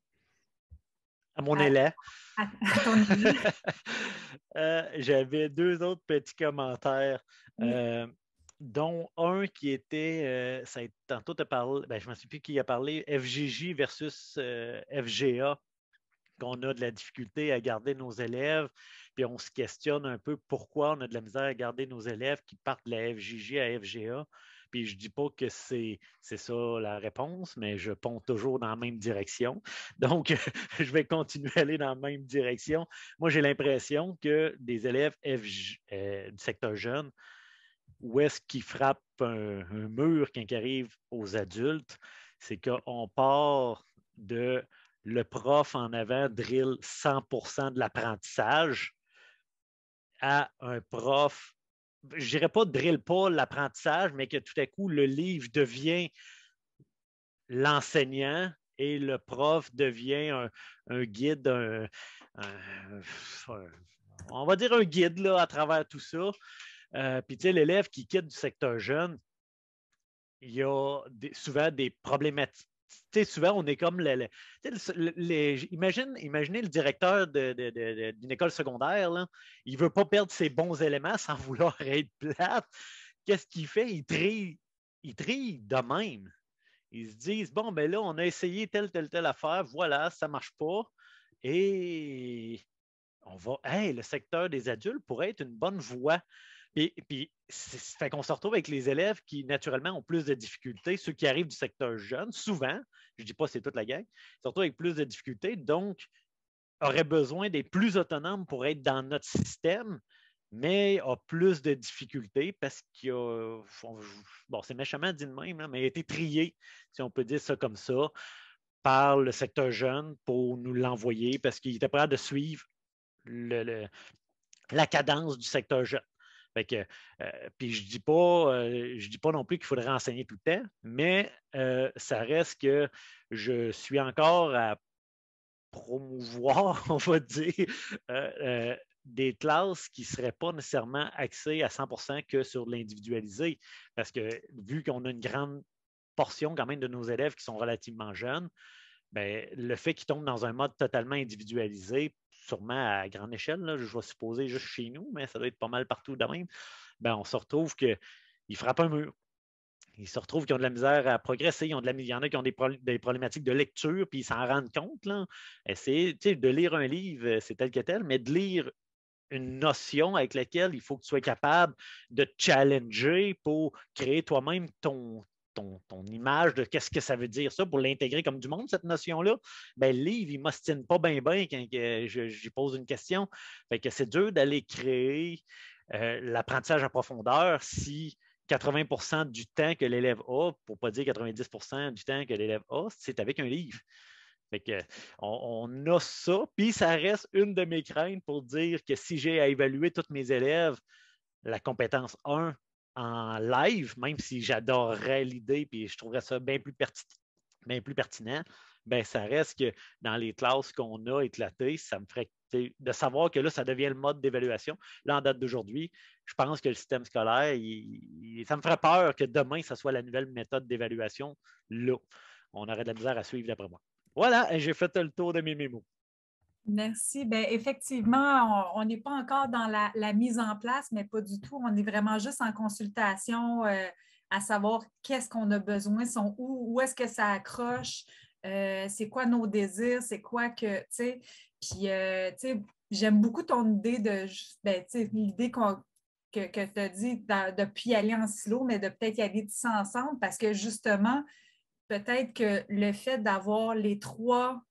à mon élève. À ton élève. J'avais 2 autres petits commentaires. Oui. Dont un qui était, tantôt tu as parlé, je ne me souviens plus qui a parlé, FGJ versus FGA, qu'on a de la difficulté à garder nos élèves, puis on se questionne un peu pourquoi on a de la misère à garder nos élèves qui partent de la FGJ à FGA. Puis je ne dis pas que c'est ça la réponse, mais je ponds toujours dans la même direction. Donc, je vais continuer à aller dans la même direction. Moi, j'ai l'impression que des élèves du secteur jeune, où est-ce qu'ils frappent un mur quand ils arrivent aux adultes, c'est qu'on part de le prof en avant drill 100% de l'apprentissage à un prof, je ne dirais pas drill pas l'apprentissage, mais que tout à coup, le livre devient l'enseignant et le prof devient un guide, on va dire un guide là, à travers tout ça. Puis, tu sais, l'élève qui quitte du secteur jeune, il y a souvent des problématiques. Tu sais, souvent, on est comme imaginez le directeur d'une école secondaire, là, il ne veut pas perdre ses bons éléments sans vouloir être plate. Qu'est-ce qu'il fait? Il trille de même. Ils se disent, bon, ben là, on a essayé telle affaire, voilà, ça ne marche pas. Et le secteur des adultes pourrait être une bonne voie. Puis ça fait qu'on se retrouve avec les élèves qui, naturellement, ont plus de difficultés. Ceux qui arrivent du secteur jeune, souvent, je ne dis pas que c'est toute la gang, se retrouvent avec plus de difficultés, donc auraient besoin d'être plus autonomes pour être dans notre système, mais a plus de difficultés parce qu'il y a, bon, c'est méchamment dit de même, là, mais il a été trié, si on peut dire ça comme ça, par le secteur jeune pour nous l'envoyer parce qu'il était prêt de suivre la cadence du secteur jeune. Fait que, puis je dis pas non plus qu'il faudrait enseigner tout le temps, mais ça reste que je suis encore à promouvoir, on va dire, des classes qui ne seraient pas nécessairement axées à 100% que sur l'individualisé. Parce que vu qu'on a une grande portion quand même de nos élèves qui sont relativement jeunes, ben, le fait qu'ils tombent dans un mode totalement individualisé, sûrement à grande échelle, là, je vais supposer juste chez nous, mais ça doit être pas mal partout de même, ben, on se retrouve qu'ils frappent un mur. Ils se retrouvent qu'ils ont de la misère à progresser. Il y en a qui ont des problématiques de lecture, puis ils s'en rendent compte. Là. Essayer de lire un livre, c'est tel que tel, mais de lire une notion avec laquelle il faut que tu sois capable de te challenger pour créer toi-même ton image de qu'est-ce que ça veut dire ça, pour l'intégrer comme du monde, cette notion-là, ben, le livre, il ne m'ostine pas bien quand j'y pose une question. Fait que c'est dur d'aller créer l'apprentissage en profondeur si 80% du temps que l'élève a, pour ne pas dire 90% du temps que l'élève a, c'est avec un livre. Fait que, on a ça, puis ça reste une de mes craintes pour dire que si j'ai à évaluer tous mes élèves, la compétence 1 en live, même si j'adorerais l'idée puis je trouverais ça bien plus pertinent, ben ça reste que dans les classes qu'on a éclatées, ça me ferait de savoir que là, ça devient le mode d'évaluation. Là, en date d'aujourd'hui, je pense que le système scolaire, ça me ferait peur que demain, ça soit la nouvelle méthode d'évaluation. Là, on aurait de la misère à suivre d'après moi. Voilà, j'ai fait le tour de mes mémos. Merci. Bien, effectivement, on n'est pas encore dans la mise en place, mais pas du tout. On est vraiment juste en consultation à savoir qu'est-ce qu'on a besoin, où est-ce que ça accroche, c'est quoi nos désirs, c'est quoi que, tu sais. Puis, tu sais, j'aime beaucoup ton idée l'idée que tu as dit de ne plus y aller en silo, mais de peut-être y aller tous ensemble parce que justement, peut-être que le fait d'avoir les trois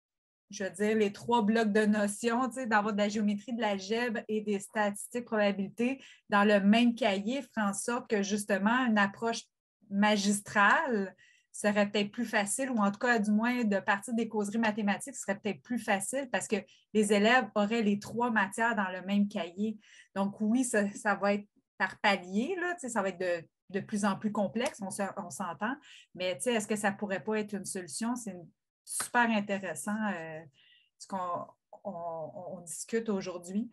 blocs de notions, d'avoir de la géométrie, de l'algèbre et des statistiques probabilités dans le même cahier ferait en sorte que justement une approche magistrale serait peut-être plus facile, ou en tout cas, du moins, de partir des causeries mathématiques serait peut-être plus facile parce que les élèves auraient les trois matières dans le même cahier. Donc oui, ça va être par palier, là, ça va être de plus en plus complexe, on s'entend, mais est-ce que ça ne pourrait pas être une solution? C'est super intéressant ce qu'on discute aujourd'hui.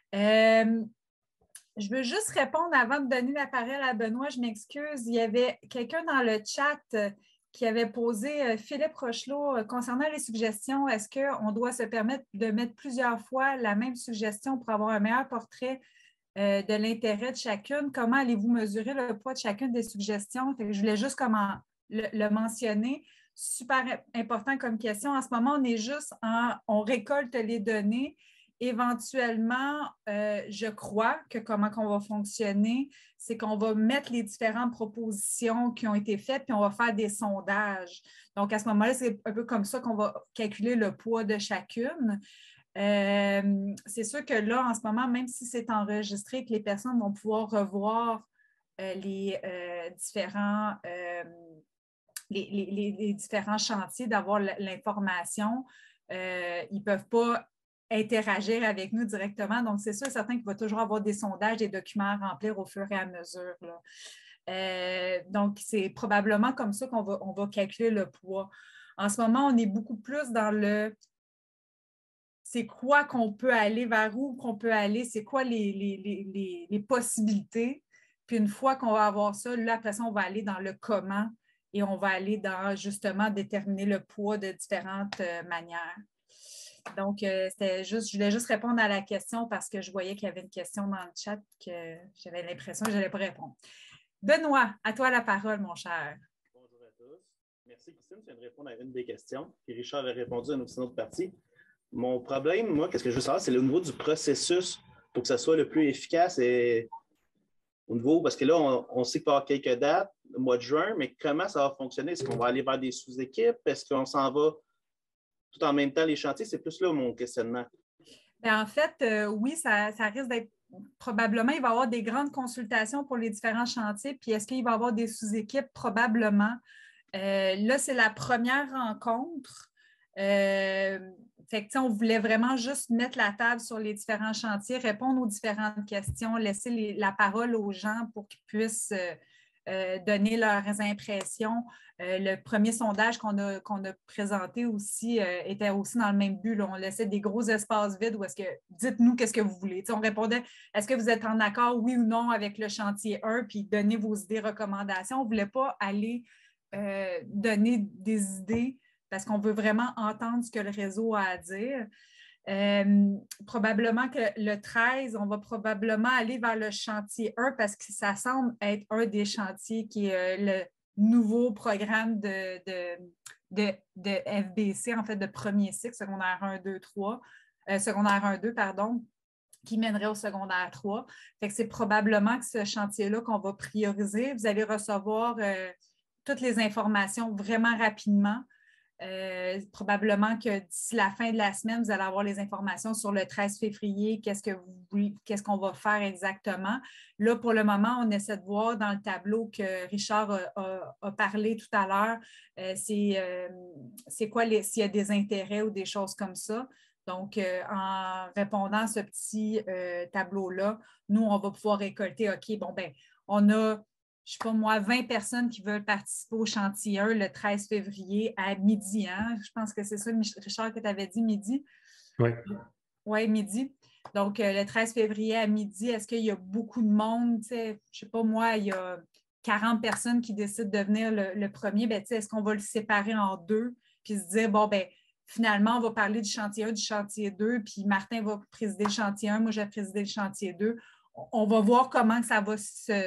Je veux juste répondre avant de donner la parole à Benoît, je m'excuse. Il y avait quelqu'un dans le chat qui avait posé, Philippe Rochelot, concernant les suggestions, est-ce qu'on doit se permettre de mettre plusieurs fois la même suggestion pour avoir un meilleur portrait de l'intérêt de chacune? Comment allez-vous mesurer le poids de chacune des suggestions? Je voulais juste le mentionner. Super important comme question. En ce moment, on est juste on récolte les données. Éventuellement, je crois que comment on va fonctionner, c'est qu'on va mettre les différentes propositions qui ont été faites, puis on va faire des sondages. Donc, à ce moment-là, c'est un peu comme ça qu'on va calculer le poids de chacune. C'est sûr que là, en ce moment, même si c'est enregistré, que les personnes vont pouvoir revoir les différents chantiers, d'avoir l'information, ils ne peuvent pas interagir avec nous directement. Donc, c'est sûr et certain qu'il va toujours avoir des sondages, des documents à remplir au fur et à mesure. Donc, c'est probablement comme ça qu'on va calculer le poids. En ce moment, on est beaucoup plus dans c'est quoi qu'on peut aller, vers où qu'on peut aller, c'est quoi les possibilités. Puis une fois qu'on va avoir ça, là, après ça, on va aller dans le comment et on va aller dans justement déterminer le poids de différentes manières. Donc, je voulais juste répondre à la question parce que je voyais qu'il y avait une question dans le chat que j'avais l'impression que je n'allais pas répondre. Benoît, à toi la parole, mon cher. Bonjour à tous. Merci, Christine. Tu viens de répondre à une des questions. Puis Richard avait répondu à une autre partie. Mon problème, moi, qu'est-ce que je veux savoir, c'est au niveau du processus pour que ça soit le plus efficace et au niveau, parce que là, on sait qu'il va y avoir quelques dates, le mois de juin, mais comment ça va fonctionner? Est-ce qu'on va aller vers des sous-équipes? Est-ce qu'on s'en va tout en même temps les chantiers? C'est plus là mon questionnement. Bien, en fait, oui, ça risque d'être probablement, il va y avoir des grandes consultations pour les différents chantiers. Puis est-ce qu'il va y avoir des sous-équipes? Probablement. Là, c'est la première rencontre. Fait que, on voulait vraiment juste mettre la table sur les différents chantiers, répondre aux différentes questions, laisser la parole aux gens pour qu'ils puissent donner leurs impressions. Le premier sondage qu'on a présenté aussi était aussi dans le même but. Là. On laissait des gros espaces vides où est-ce que dites-nous qu'est-ce que vous voulez. T'sais, on répondait est-ce que vous êtes en accord, oui ou non, avec le chantier 1, puis donnez vos idées, recommandations. On ne voulait pas aller donner des idées parce qu'on veut vraiment entendre ce que le réseau a à dire. Probablement que le 13, on va probablement aller vers le chantier 1 parce que ça semble être un des chantiers qui est le nouveau programme de FBC, en fait, de premier cycle, secondaire 1, 2, 3, secondaire 1, 2, pardon, qui mènerait au secondaire 3. Fait que c'est probablement que ce chantier-là qu'on va prioriser. Vous allez recevoir toutes les informations vraiment rapidement. Probablement que d'ici la fin de la semaine, vous allez avoir les informations sur le 13 février, qu'est-ce qu'on va faire exactement. Là, pour le moment, on essaie de voir dans le tableau que Richard a parlé tout à l'heure, c'est quoi s'il y a des intérêts ou des choses comme ça. Donc, en répondant à ce petit tableau-là, nous, on va pouvoir récolter, OK, bon, ben, on a, je ne sais pas moi, 20 personnes qui veulent participer au chantier 1 le 13 février à midi. Hein? Je pense que c'est ça, Richard, que tu avais dit, midi. Oui. Oui, midi. Donc, le 13 février à midi, est-ce qu'il y a beaucoup de monde? Je ne sais pas moi, il y a 40 personnes qui décident de venir le premier. Ben, est-ce qu'on va le séparer en deux puis se dire, bon, ben, finalement, on va parler du chantier 1, du chantier 2, puis Martin va présider le chantier 1, moi, je vais présider le chantier 2. On va voir comment ça va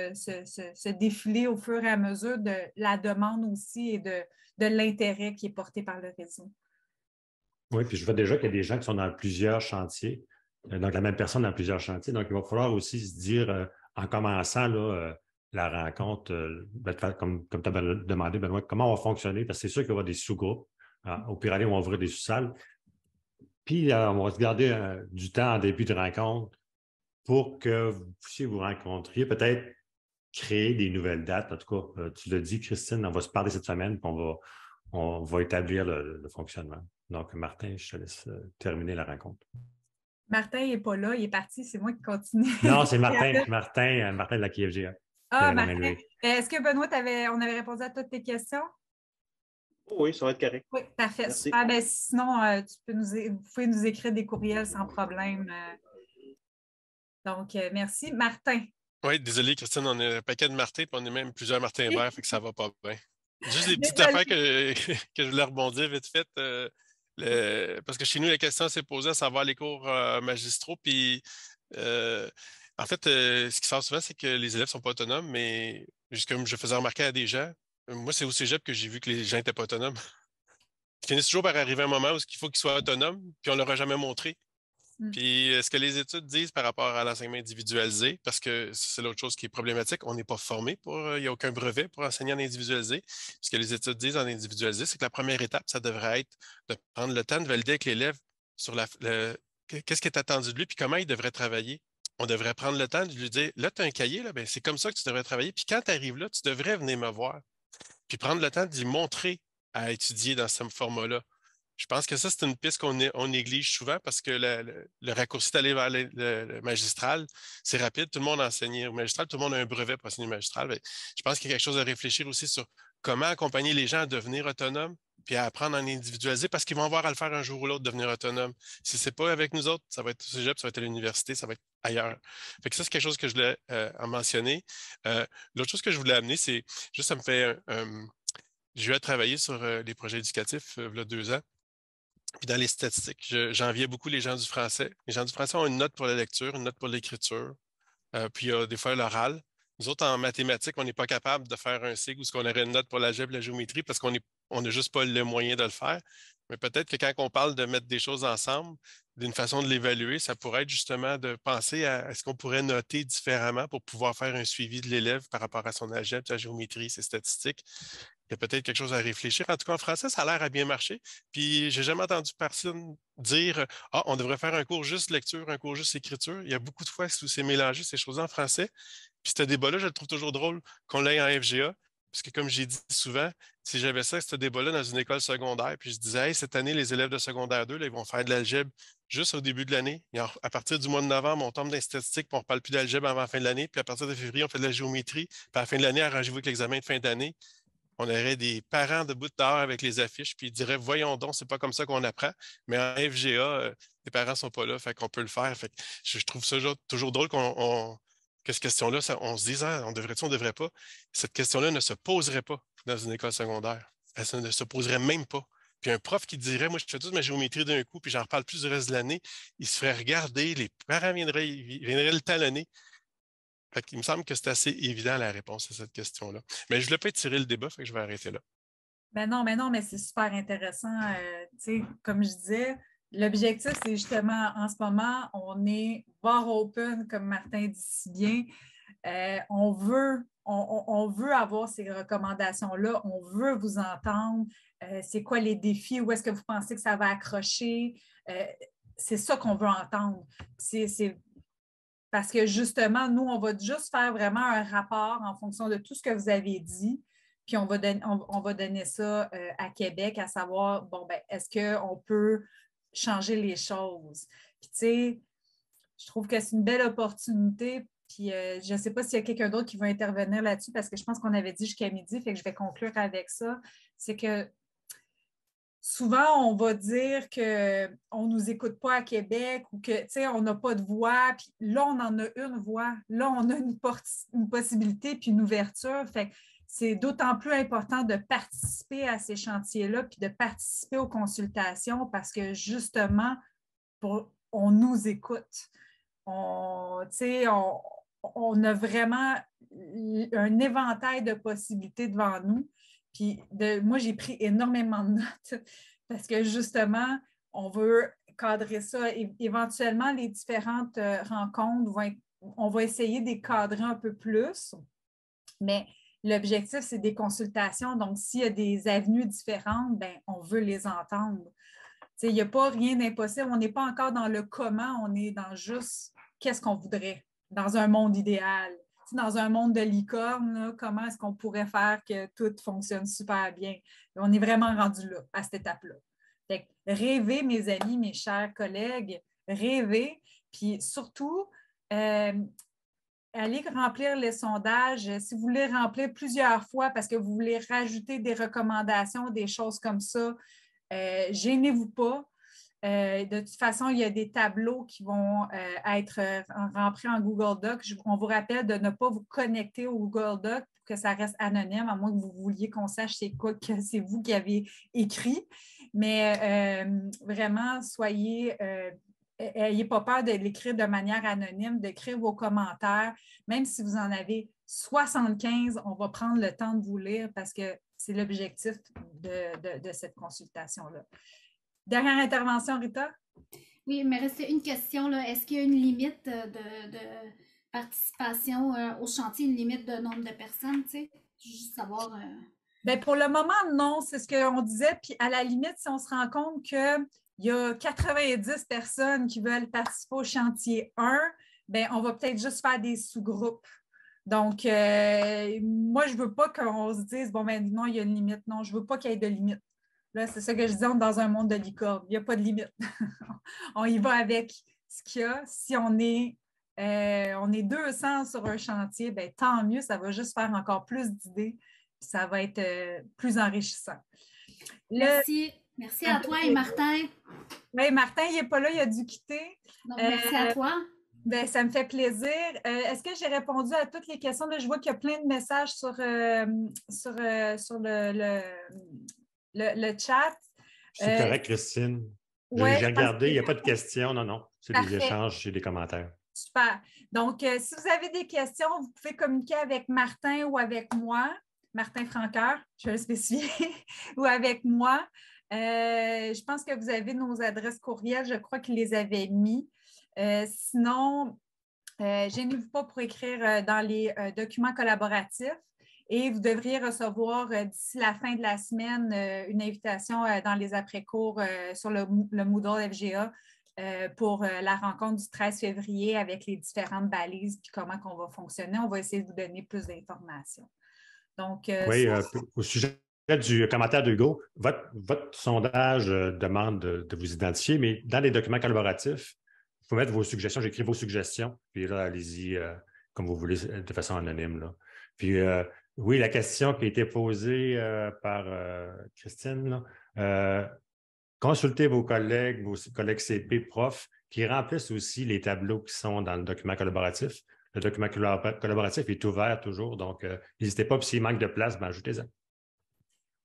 se défiler au fur et à mesure de la demande aussi et de l'intérêt qui est porté par le réseau. Oui, puis je vois déjà qu'il y a des gens qui sont dans plusieurs chantiers, donc la même personne dans plusieurs chantiers. Donc, il va falloir aussi se dire, en commençant là, la rencontre, comme tu as demandé, Benoît, comment on va fonctionner, parce que c'est sûr qu'il y aura des sous-groupes. Au pire aller, on va ouvrir des sous-salles. Puis, on va se garder du temps en début de rencontre pour que vous puissiez vous rencontriez, peut-être créer des nouvelles dates. En tout cas, tu l'as dit, Christine, on va se parler cette semaine, puis on va établir le fonctionnement. Donc, Martin, je te laisse terminer la rencontre. Martin n'est pas là, il est parti, c'est moi qui continue. Non, c'est Martin de la KFGA. Ah, Martin. Est-ce que Benoît, on avait répondu à toutes tes questions? Oui, ça va être correct. Oui, parfait. Merci. Super. Ben, sinon, vous pouvez nous écrire des courriels sans problème. Donc, merci. Martin. Oui, désolé, Christine, on est un paquet de Martin, puis on est même plusieurs Martin Hébert, fait que ça va pas bien. Juste des petites affaires que je voulais rebondir vite fait. Parce que chez nous, la question s'est posée à savoir les cours magistraux. Puis, en fait, ce qui se passe souvent, c'est que les élèves ne sont pas autonomes, mais juste comme je faisais remarquer à des gens, moi, c'est au cégep que j'ai vu que les gens n'étaient pas autonomes. Ils finissent toujours par arriver un moment où il faut qu'ils soient autonomes, puis on ne leur a jamais montré. Puis, ce que les études disent par rapport à l'enseignement individualisé, parce que c'est l'autre chose qui est problématique, on n'est pas formé il n'y a aucun brevet pour enseigner en individualisé. Ce que les études disent en individualisé, c'est que la première étape, ça devrait être de prendre le temps de valider avec l'élève sur qu'est-ce qui est attendu de lui, puis comment il devrait travailler. On devrait prendre le temps de lui dire, là, tu as un cahier, là, ben, c'est comme ça que tu devrais travailler, puis quand tu arrives là, tu devrais venir me voir. Puis prendre le temps de lui montrer à étudier dans ce format-là. Je pense que ça, c'est une piste qu'on néglige souvent parce que le raccourci d'aller vers le magistral, c'est rapide. Tout le monde enseigne au magistral, tout le monde a un brevet pour enseigner au magistral. Mais je pense qu'il y a quelque chose à réfléchir aussi sur comment accompagner les gens à devenir autonomes puis à apprendre en individualiser parce qu'ils vont avoir à le faire un jour ou l'autre, devenir autonome. Si ce n'est pas avec nous autres, ça va être au cégep, ça va être à l'université, ça va être ailleurs. Fait que ça, c'est quelque chose que je voulais en mentionner. L'autre chose que je voulais amener, c'est juste, ça me fait j'ai eu à travailler sur les projets éducatifs il y a 2 ans. Puis dans les statistiques, j'enviais beaucoup les gens du français. Les gens du français ont une note pour la lecture, une note pour l'écriture, puis il y a des fois l'oral. Nous autres, en mathématiques, on n'est pas capable de faire un SIG ou ce qu'on aurait une note pour l'algèbre et la géométrie parce qu'on n'a juste pas le moyen de le faire. Mais peut-être que quand on parle de mettre des choses ensemble, d'une façon de l'évaluer, ça pourrait être justement de penser à est-ce qu'on pourrait noter différemment pour pouvoir faire un suivi de l'élève par rapport à son algèbre, sa géométrie, ses statistiques. Il y a peut-être quelque chose à réfléchir. En tout cas, en français, ça a l'air à bien marcher. Puis, j'ai jamais entendu personne dire « Ah, on devrait faire un cours juste lecture, un cours juste écriture. » Il y a beaucoup de fois où c'est mélangé, ces choses en français. Puis, ce débat-là, je le trouve toujours drôle qu'on l'ait en FGA. Parce que, comme j'ai dit souvent, si j'avais ça, ce débat-là dans une école secondaire, puis je disais « Hey, cette année, les élèves de secondaire 2, là, ils vont faire de l'algèbre juste au début de l'année. À partir du mois de novembre, on tombe dans les statistiques, puis on ne parle plus d'algèbre avant la fin de l'année. Puis, à partir de février, on fait de la géométrie. Puis, à la fin de l'année, arrangez-vous avec l'examen de fin d'année. » On aurait des parents debout dehors avec les affiches, puis ils diraient « Voyons donc, c'est pas comme ça qu'on apprend. » Mais en FGA, les parents sont pas là, fait qu'on peut le faire. Fait que je trouve ça toujours drôle que cette question-là, on se dise on devrait-tu, on devrait pas. Cette question-là ne se poserait pas dans une école secondaire. Elle ne se poserait même pas. Puis un prof qui dirait, moi, je fais toute ma géométrie d'un coup, puis j'en reparle plus du reste de l'année, il se ferait regarder, les parents viendraient le talonner. Fait qu'il me semble que c'est assez évident la réponse à cette question-là. Mais je ne voulais pas étirer le débat, fait que je vais arrêter là. Ben non, mais c'est super intéressant. Tu sais, comme je disais, l'objectif, c'est justement, en ce moment, on est bar open, comme Martin dit si bien. On veut avoir ces recommandations-là, on veut vous entendre. C'est quoi les défis? Où est-ce que vous pensez que ça va accrocher? C'est ça qu'on veut entendre. C'est parce que justement, nous, on va juste faire vraiment un rapport en fonction de tout ce que vous avez dit. Puis on va donner ça à Québec, à savoir, bon, ben, est-ce qu'on peut changer les choses? Puis, tu sais, je trouve que c'est une belle opportunité. Puis, je ne sais pas s'il y a quelqu'un d'autre qui va intervenir là-dessus parce que je pense qu'on avait dit jusqu'à midi, fait que je vais conclure avec ça. C'est que souvent, on va dire qu'on ne nous écoute pas à Québec ou que, tu sais, on n'a pas de voix. Puis là, on en a une voix. Là, on a une possibilité puis une ouverture. Fait que c'est d'autant plus important de participer à ces chantiers-là puis de participer aux consultations parce que, justement, on nous écoute. On a vraiment un éventail de possibilités devant nous. Puis moi, j'ai pris énormément de notes parce que justement, on veut cadrer ça. Éventuellement, les différentes rencontres, on va essayer de les cadrer un peu plus, mais l'objectif, c'est des consultations. Donc, s'il y a des avenues différentes, ben, on veut les entendre. Il n'y a pas rien d'impossible. On n'est pas encore dans le comment, on est dans juste qu'est-ce qu'on voudrait dans un monde idéal. Dans un monde de licorne, là, comment est-ce qu'on pourrait faire que tout fonctionne super bien? On est vraiment rendu là, à cette étape-là. Fait que rêvez, mes amis, mes chers collègues, rêvez, puis surtout, allez remplir les sondages. Si vous voulez remplir plusieurs fois parce que vous voulez rajouter des recommandations, des choses comme ça, gênez-vous pas. De toute façon, il y a des tableaux qui vont être remplis en Google Doc. On vous rappelle de ne pas vous connecter au Google Doc pour que ça reste anonyme, à moins que vous vouliez qu'on sache c'est quoi que c'est vous qui avez écrit. Mais vraiment, ayez pas peur de l'écrire de manière anonyme, d'écrire vos commentaires. Même si vous en avez 75, on va prendre le temps de vous lire parce que c'est l'objectif de cette consultation-là. Dernière intervention, Rita? Oui, il me restait une question. Est-ce qu'il y a une limite de participation au chantier, une limite de nombre de personnes? Juste savoir. Bien, pour le moment, non, c'est ce qu'on disait. Puis à la limite, si on se rend compte qu'il y a 90 personnes qui veulent participer au chantier 1, bien, on va peut-être juste faire des sous-groupes. Donc, moi, je ne veux pas qu'on se dise, bon, ben non, il y a une limite. Non, je ne veux pas qu'il y ait de limite. Là, c'est ça que je dis, on est dans un monde de licorne. Il n'y a pas de limite. On y va avec ce qu'il y a. Si on est 200 sur un chantier, bien, tant mieux, ça va juste faire encore plus d'idées. Ça va être plus enrichissant. Merci. Merci à toi et Martin. Oui, Martin, il n'est pas là, il a dû quitter. Donc, merci à toi. Bien, ça me fait plaisir. Est-ce que j'ai répondu à toutes les questions? Là, je vois qu'il y a plein de messages sur le chat. C'est correct, Christine. Ouais, j'ai regardé, il n'y a pas de questions. Non. C'est des échanges, c'est des commentaires. Super. Donc, si vous avez des questions, vous pouvez communiquer avec Martin ou avec moi. Martin Franqueur, je vais le spécifier, ou avec moi. Je pense que vous avez nos adresses courriels. Je crois qu'il les avait mis. Sinon, gênez-vous pas pour écrire dans les documents collaboratifs. Et vous devriez recevoir d'ici la fin de la semaine une invitation dans les après-cours sur le Moodle FGA pour la rencontre du 13 février avec les différentes balises et comment on va fonctionner. On va essayer de vous donner plus d'informations. Donc, oui, au sujet du commentaire d'Hugo, votre sondage demande de vous identifier, mais dans les documents collaboratifs, il faut mettre vos suggestions. J'écris vos suggestions, puis là, allez-y comme vous voulez, de façon anonyme. Là. Puis, oui, la question qui a été posée par Christine, là, consultez vos collègues CP, profs, qui remplissent aussi les tableaux qui sont dans le document collaboratif. Le document collaboratif est ouvert toujours, donc n'hésitez pas. Puis s'il manque de place, ajoutez-en.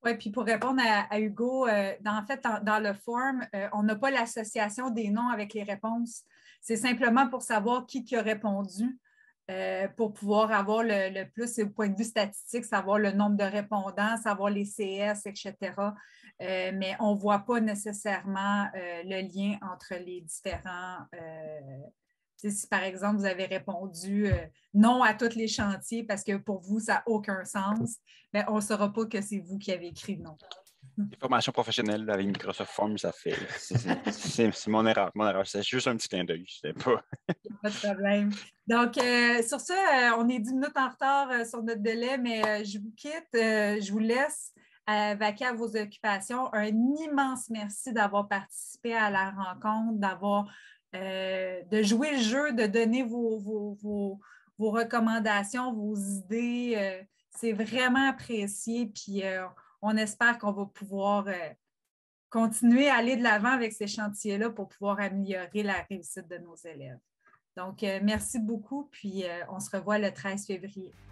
Oui, puis pour répondre à Hugo, dans le form, on n'a pas l'association des noms avec les réponses. C'est simplement pour savoir qui a répondu, pour pouvoir avoir le plus, au point de vue statistique, savoir le nombre de répondants, savoir les CS, etc. Mais on ne voit pas nécessairement le lien entre les différents. Si par exemple, vous avez répondu non à tous les chantiers parce que pour vous, ça n'a aucun sens, mais on ne saura pas que c'est vous qui avez écrit non. Les formations professionnelles avec Microsoft Forms, ça fait. C'est mon erreur. C'est juste un petit clin d'œil. Pas de problème. Donc, sur ça, on est 10 minutes en retard sur notre délai, mais je vous quitte. Je vous laisse vaquer à vos occupations. Un immense merci d'avoir participé à la rencontre, de jouer le jeu, de donner vos recommandations, vos idées. C'est vraiment apprécié. Puis, on espère qu'on va pouvoir continuer à aller de l'avant avec ces chantiers-là pour pouvoir améliorer la réussite de nos élèves. Donc, merci beaucoup. Puis, on se revoit le 13 février.